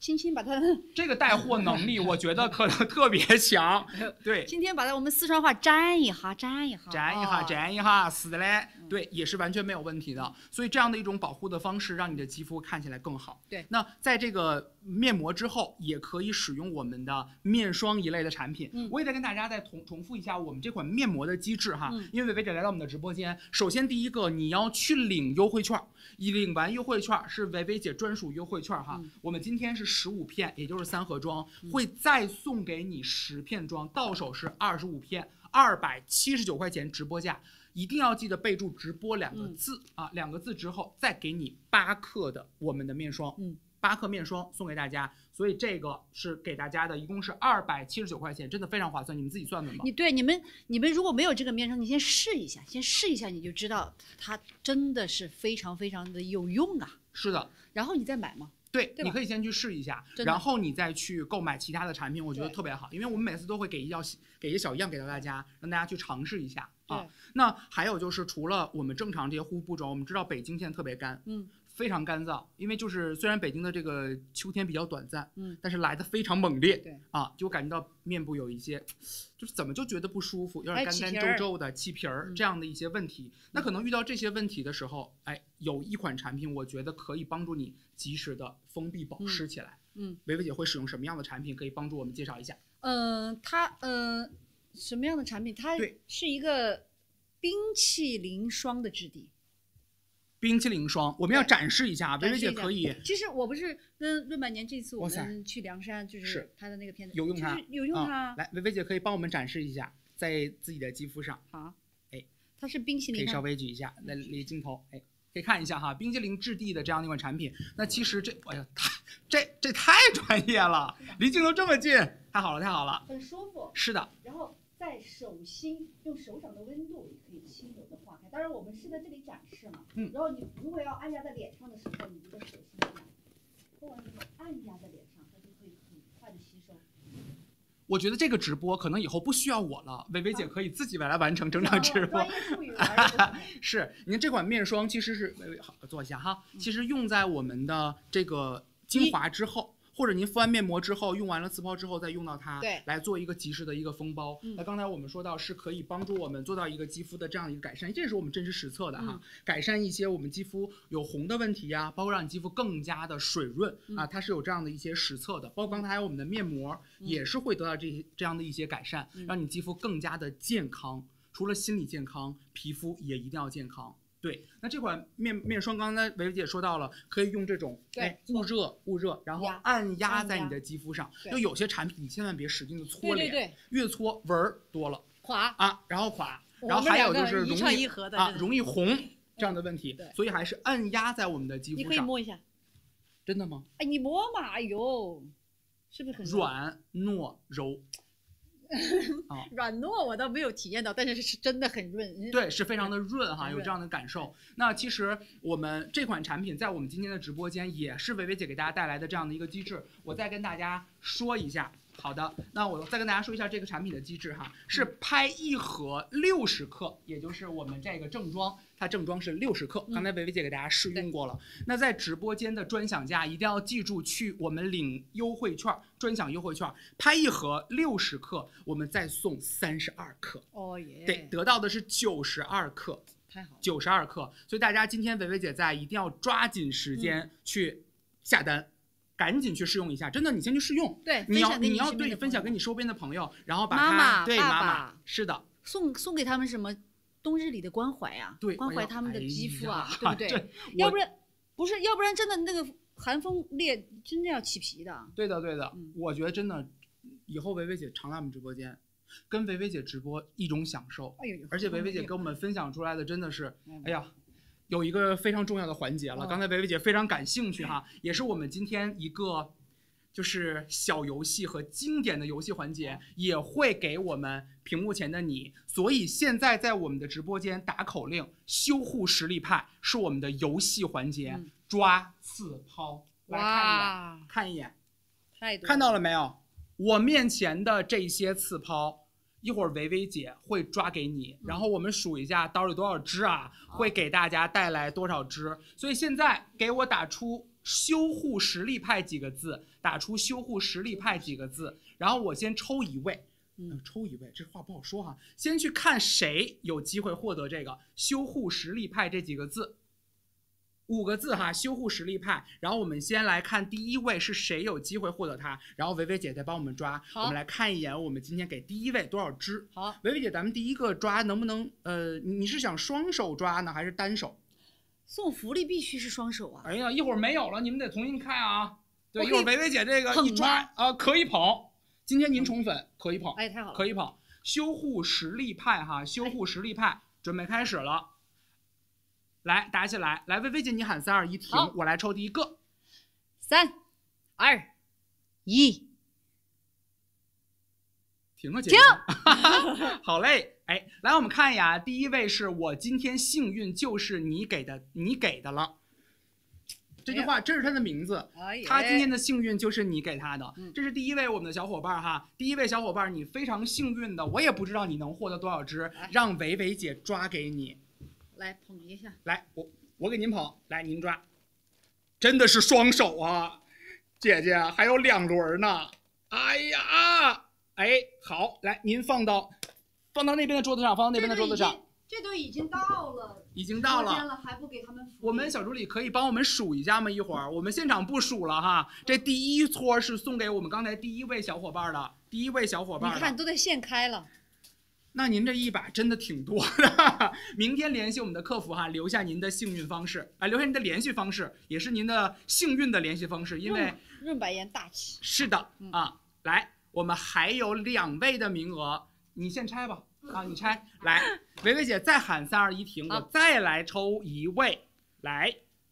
轻轻把它这个带货能力，我觉得可能特别强。对， 今天把它我们四川话粘一下，粘一下， 粘一下，粘一下，是的嘞。对，也是完全没有问题的。所以这样的一种保护的方式，让你的肌肤看起来更好。 对， 那在这个面膜之后，也可以使用我们的面霜一类的产品。我也再跟大家再重复一下我们这款面膜的机制哈。因为薇薇姐来到我们的直播间，首先第一个你要去领优惠券，领完优惠券是薇薇姐专属优惠券哈。我们今天是15片，也就是3盒装，会再送给你10片装，到手是25片，279块钱直播价。一定要记得备注直播2个字啊，2个字之后再给你8克的我们的面霜，8克面霜送给大家，所以这个是给大家的，一共是279块钱，真的非常划算，你们自己算算吧。 你们如果没有这个面霜，你先试一下，你就知道它真的是非常非常的有用啊。 是的， 然后你再买嘛。 对，你可以先去试一下，然后你再去购买其他的产品，我觉得特别好，因为我们每次都会给一个小样给到大家，让大家去尝试一下啊。那还有就是除了我们正常这些护肤步骤，我们知道北京现在特别干，非常干燥，因为就是虽然北京的这个秋天比较短暂，但是来的非常猛烈，对啊，就感觉到面部有一些，就是怎么就觉得不舒服，有点干干皱皱的起皮儿这样的一些问题。那可能遇到这些问题的时候，哎，有一款产品，我觉得可以帮助你及时的封闭保湿起来。薇薇姐会使用什么样的产品？可以帮助我们介绍一下。 它什么样的产品？它是一个冰淇淋霜的质地。 冰淇淋霜，我们要展示一下，薇薇姐可以。 其实我不是跟润百年这次我们去凉山，就是它的那个片子， 有用它， 有用它。 来，薇薇姐可以帮我们展示一下，在自己的肌肤上。 好，哎，它是冰淇淋， 可以稍微举一下，来离镜头，哎，可以看一下哈，冰淇淋质地的这样的一款产品。那其实这，哎呀，这太专业了，离镜头这么近，太好了，太好了， 很舒服。 是的。 然后在手心用手掌的温度也可以轻柔的化开，当然我们是在这里展示嘛。然后你如果要按压在脸上的时候，你就在手心这样，做完之后按压在脸上，它就可以很快的吸收。 我觉得这个直播可能以后不需要我了，薇薇姐可以自己来完成整场直播。是，你看这款面霜其实是薇薇好做一下哈，其实用在我们的这个精华之后。或者您敷完面膜之后，用完了次抛之后，再用到它，来做一个及时的一个封包。那刚才我们说到是可以帮助我们做到一个肌肤的这样一个改善，这是我们真实实测的哈。改善一些我们肌肤有红的问题呀，包括让你肌肤更加的水润啊，它是有这样的一些实测的。包括刚才还有我们的面膜，也是会得到这样的一些改善，让你肌肤更加的健康。除了心理健康，皮肤也一定要健康。对，那这款面霜刚才薇薇姐说到了，可以用这种捂热，然后按压在你的肌肤上。就有些产品你千万别使劲的搓脸，越搓纹儿多了， 垮啊，然后垮，然后还有就是容易红这样的问题，所以还是按压在我们的肌肤上。 你可以摸一下， 真的吗？ 哎，你摸嘛，哎呦，是不是很软糯柔？ 软糯我倒没有体验到，但是是真的很润， 对，是非常的润哈，有这样的感受。那其实我们这款产品在我们今天的直播间也是薇薇姐给大家带来的这样的一个机制，我再跟大家说一下。好的，那我再跟大家说一下这个产品的机制哈，是拍一盒60克，也就是我们这个正装，它正装是60克。刚才薇薇姐给大家试用过了。那在直播间的专享价一定要记住，去我们领优惠券，专享优惠券，拍一盒60克，我们再送32克。哦耶！对，得到的是92克。太好了，92克。所以大家今天薇薇姐在一定要抓紧时间去下单。赶紧去试用一下，真的，你先去试用。对，你要对分享给你周边的朋友，然后把它妈妈是的，送给他们什么冬日里的关怀啊，对，关怀他们的肌肤啊，对不对？要不然真的那个寒风烈，真的要起皮的。对的，我觉得真的，以后薇薇姐常来我们直播间，跟薇薇姐直播一种享受。而且薇薇姐跟我们分享出来的真的是，哎呀。有一个非常重要的环节了，刚才薇薇姐非常感兴趣哈，也是我们今天一个就是小游戏和经典的游戏环节，也会给我们屏幕前的你。所以现在在我们的直播间打口令“修护实力派”是我们的游戏环节，抓次抛。来看一眼，看到了没有？我面前的这些次抛。一会儿薇薇姐会抓给你，然后我们数一下刀里多少支啊，会给大家带来多少支。所以现在给我打出修护实力派几个字，打出修护实力派几个字，然后我先抽一位。抽一位，这话不好说哈。先去看谁有机会获得这个修护实力派这几个字，5个字哈，修护实力派。然后我们先来看第一位是谁有机会获得它，然后维维姐再帮我们抓。我们来看一眼，我们今天给第一位多少只？ 好， 维维姐，咱们第一个抓能不能你是想双手抓呢，还是单手？ 送福利必须是双手啊！ 哎呀，一会儿没有了，你们得重新开啊。对，一会儿维维姐这个一抓可以捧。今天您宠粉可以捧， 哎，太好了， 可以捧。修护实力派哈，修护实力派，准备开始了。来，打起来！来，薇薇姐，你喊3、2、1停，我来抽第一个。 3、2、1， 停啊，姐姐！好嘞，哎，来，我们看一眼，第一位是我今天幸运就是你给的了。这句话，这是他的名字，他今天的幸运就是你给他的。这是第一位我们的小伙伴哈，第一位小伙伴，你非常幸运的，我也不知道你能获得多少只，让维维姐抓给你。 来捧一下， 来，我给您捧，来您抓，真的是双手啊，姐姐还有2轮呢。哎呀，哎，好，来您放到那边的桌子上，放到那边的桌子上。 这都已经到了， 已经到了， 还不给他们福利。 我们小助理可以帮我们数一下吗？一会儿我们现场不数了哈。这第一撮是送给我们刚才第一位小伙伴的，你看都得现开了。那您这一把真的挺多的。明天联系我们的客服哈，留下您的幸运方式留下您的联系方式，也是您的幸运的联系方式，因为润百颜大气。 是的啊，来，我们还有2位的名额，你先拆吧。你拆来，维维姐再喊3、2、1停，我再来抽一位，来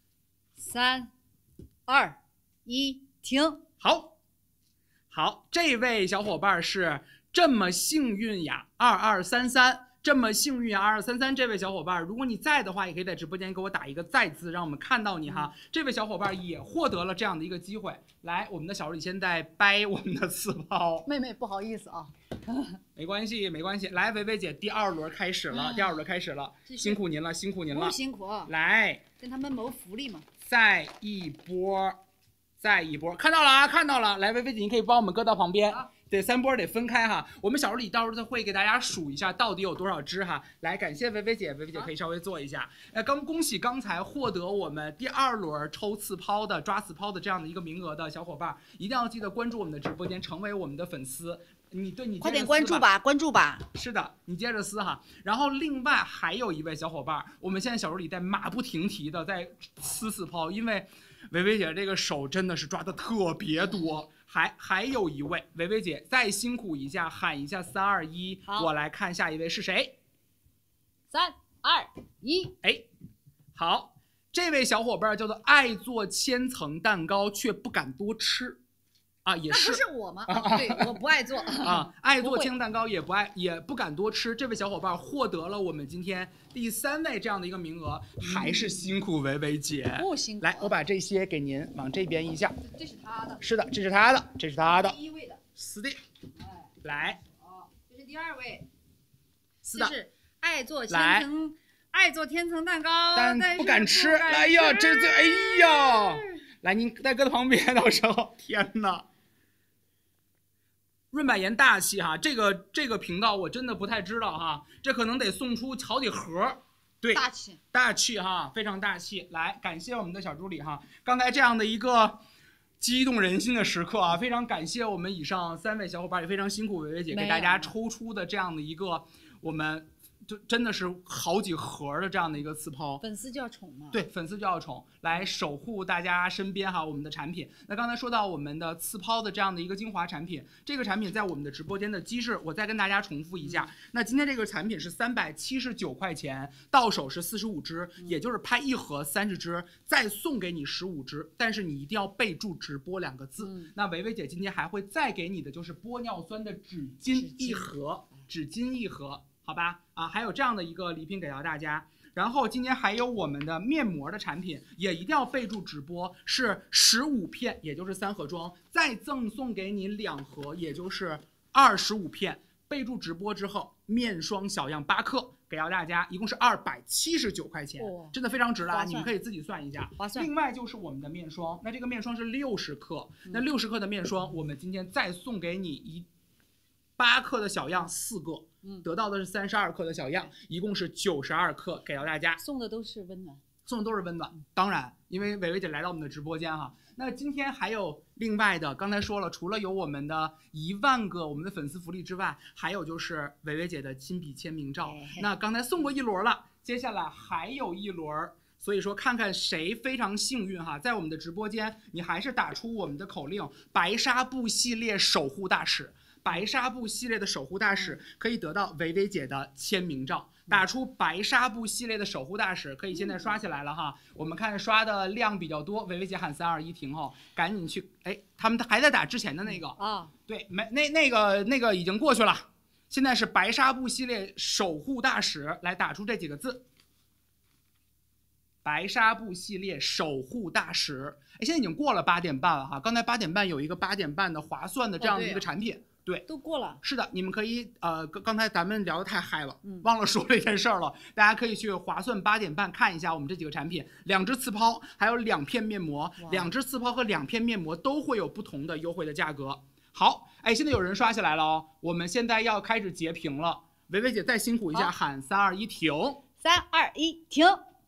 ，3、2、1停。 好，这位小伙伴是这么幸运呀，2233，这么幸运2233，这位小伙伴，如果你在的话，也可以在直播间给我打一个在字，让我们看到你哈。这位小伙伴也获得了这样的一个机会。来，我们的小助理现在掰我们的刺抛。 妹妹不好意思啊。 没关系。来，维维姐，第2轮开始了，辛苦您了。 不辛苦。 来， 跟他们谋福利嘛。 再一波，看到了。来，维维姐，你可以帮我们搁到旁边。对，3波得分开哈。我们小助理到时候会给大家数一下到底有多少只哈。来，感谢维维姐可以稍微做一下。恭喜刚才获得我们第2轮抽刺抛的抓刺抛的这样的一个名额的小伙伴，一定要记得关注我们的直播间，成为我们的粉丝。你快点关注吧。 是的，你接着撕哈。然后另外还有一位小伙伴，我们现在小助理在马不停蹄的在撕刺抛，因为维维姐这个手真的是抓的特别多。还有一位，维维姐再辛苦一下，喊一下3、2、1，我来看下一位是谁。 3、2、1， 哎，好，这位小伙伴叫做爱做千层蛋糕却不敢多吃。也是， 那不是我吗？对，我不爱做爱做千层蛋糕也不敢多吃。这位小伙伴获得了我们今天第3位这样的一个名额，还是辛苦维维姐。 不辛苦。 来，我把这些给您往这边一下。 这是他的。 是的，这是他的。 第1位的。 是的。来。 这是第2位。 是的。 这是爱做千层蛋糕， 但不敢吃。哎呀，哎呀，来，您再搁到旁边，到时候，天哪！润百颜大气哈，这个频道我真的不太知道哈，这可能得送出好几盒。对，大气哈，非常大气。来，感谢我们的小助理哈，刚才这样的一个激动人心的时刻啊，非常感谢我们以上3位小伙伴，也非常辛苦维维姐给大家抽出的这样的一个我们。就真的是好几盒的这样的一个刺抛， 粉丝就要宠嘛。 对，粉丝就要宠，来守护大家身边哈我们的产品。那刚才说到我们的刺抛的这样的一个精华产品，这个产品在我们的直播间的机制，我再跟大家重复一下。那今天这个产品是379块钱，到手是45只，也就是拍一盒30只，再送给你15只，但是你一定要备注直播2个字。那维维姐今天还会再给你的就是玻尿酸的纸巾一盒。好吧，还有这样的一个礼品给到大家。然后今天还有我们的面膜的产品，也一定要备注直播，是15片，也就是3盒装，再赠送给你2盒，也就是25片。 备注直播之后，面霜小样8克给到大家，一共是279块钱，真的非常值了啊！你们可以自己算一下。 划算。 另外就是我们的面霜，那这个面霜是60克，那60克的面霜，我们今天再送给你8克的小样4个，得到的是32克的小样，一共是92克给到大家。 送的都是温暖。 送的都是温暖，当然，因为伟伟姐来到我们的直播间哈。那今天还有另外的，刚才说了，除了有我们的1万个我们的粉丝福利之外，还有就是伟伟姐的亲笔签名照。那刚才送过一轮了，接下来还有一轮，所以说看看谁非常幸运哈，在我们的直播间，你还是打出我们的口令“白纱布系列守护大使”。白纱布系列的守护大使可以得到伟伟姐的签名照，打出白纱布系列的守护大使可以现在刷起来了哈。我们看刷的量比较多，伟伟姐喊3、2、1停后，赶紧去，哎，他们还在打之前的那个啊，对，那个已经过去了，现在是白纱布系列守护大使，来打出这几个字。白纱布系列守护大使，哎，现在已经过了8点半了哈。刚才8点半有一个8点半的划算的这样的一个产品。对， 都过了。是的，你们可以刚才咱们聊得太嗨了，忘了说这件事儿了。大家可以去划算8点半看一下我们这几个产品，2支刺抛，还有2片面膜，2支刺抛和2片面膜都会有不同的优惠的价格。好，哎，现在有人刷起来了哦，我们现在要开始截屏了。伟伟姐再辛苦一下，喊3、2、1停。 3、2、1停。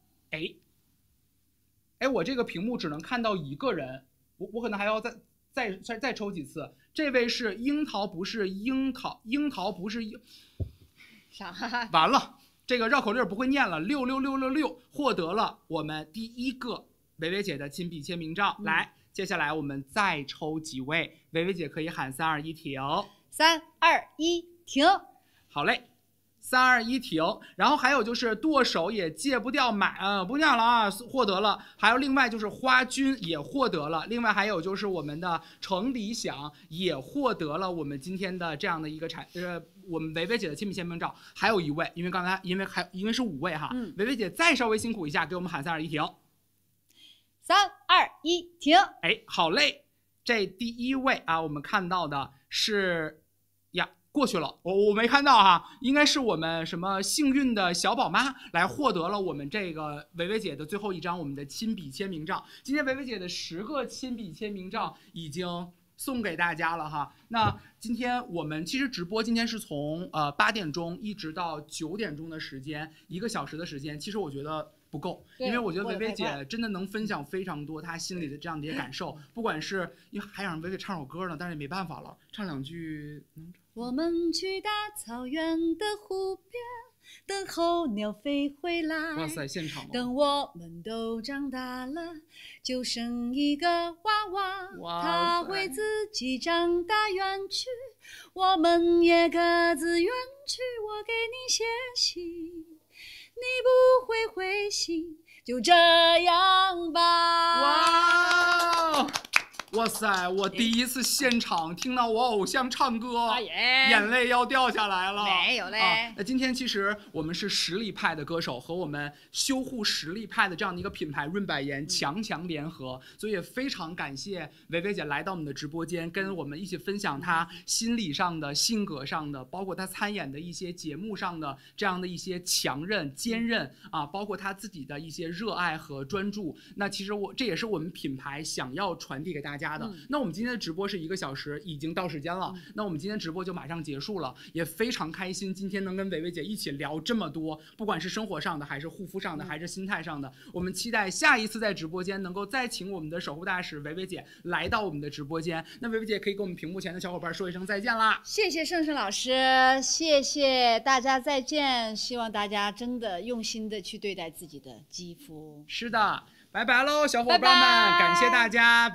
哎，我这个屏幕只能看到1个人，我可能还要再抽几次。这位是樱桃不是樱桃不是樱， 啥？ 完了，这个绕口令不会念了。66666获得了我们第1个伟伟姐的亲笔签名照。来，接下来我们再抽几位，伟伟姐可以喊3、2、1停。 3、2、1停。 好嘞。3、2、1停，然后还有就是剁手也戒不掉不念了啊，获得了。还有另外就是花君也获得了，另外还有就是我们的程理想也获得了我们今天的这样的一个我们维维姐的亲笔签名照。还有一位，因为是5位哈，维维姐再稍微辛苦一下，给我们喊3、2、1停。 3、2、1停。 哎，好嘞，这第1位啊，我们看到的是呀。过去了，我没看到哈，应该是我们什么幸运的小宝妈来获得了我们这个维维姐的最后一张我们的亲笔签名照。今天维维姐的10个亲笔签名照已经送给大家了哈。那今天我们其实直播今天是从8点钟一直到9点钟的时间，1个小时的时间，其实我觉得不够，因为我觉得维维姐真的能分享非常多她心里的这样的一些感受，不管是因为还想让维维唱首歌呢，但是也没办法了，唱2句能唱。 我们去大草原的湖边，等候鸟飞回来。 哇塞，现场！ 等我们都长大了，就生一个娃娃，他会自己长大远去，我们也各自远去。我给你写信，你不会回信，就这样吧。 哇！哇塞！我第一次现场听到我偶像唱歌，眼泪要掉下来了。 没有嘞。 那今天其实我们是实力派的歌手和我们修护实力派的这样的一个品牌润百颜强联合，所以也非常感谢维维姐来到我们的直播间，跟我们一起分享她心理上的、性格上的，包括她参演的一些节目上的这样的一些强韧、坚韧啊，包括她自己的一些热爱和专注。那其实这也是我们品牌想要传递给大家的。那我们今天的直播是1个小时，已经到时间了。那我们今天直播就马上结束了，也非常开心今天能跟维维姐一起聊这么多，不管是生活上的，还是护肤上的，还是心态上的。我们期待下一次在直播间能够再请我们的守护大使维维姐来到我们的直播间。那维维姐可以跟我们屏幕前的小伙伴说一声再见啦！ 谢谢盛老师，谢谢大家，再见！希望大家真的用心的去对待自己的肌肤。 是的，拜拜喽，小伙伴们，感谢大家。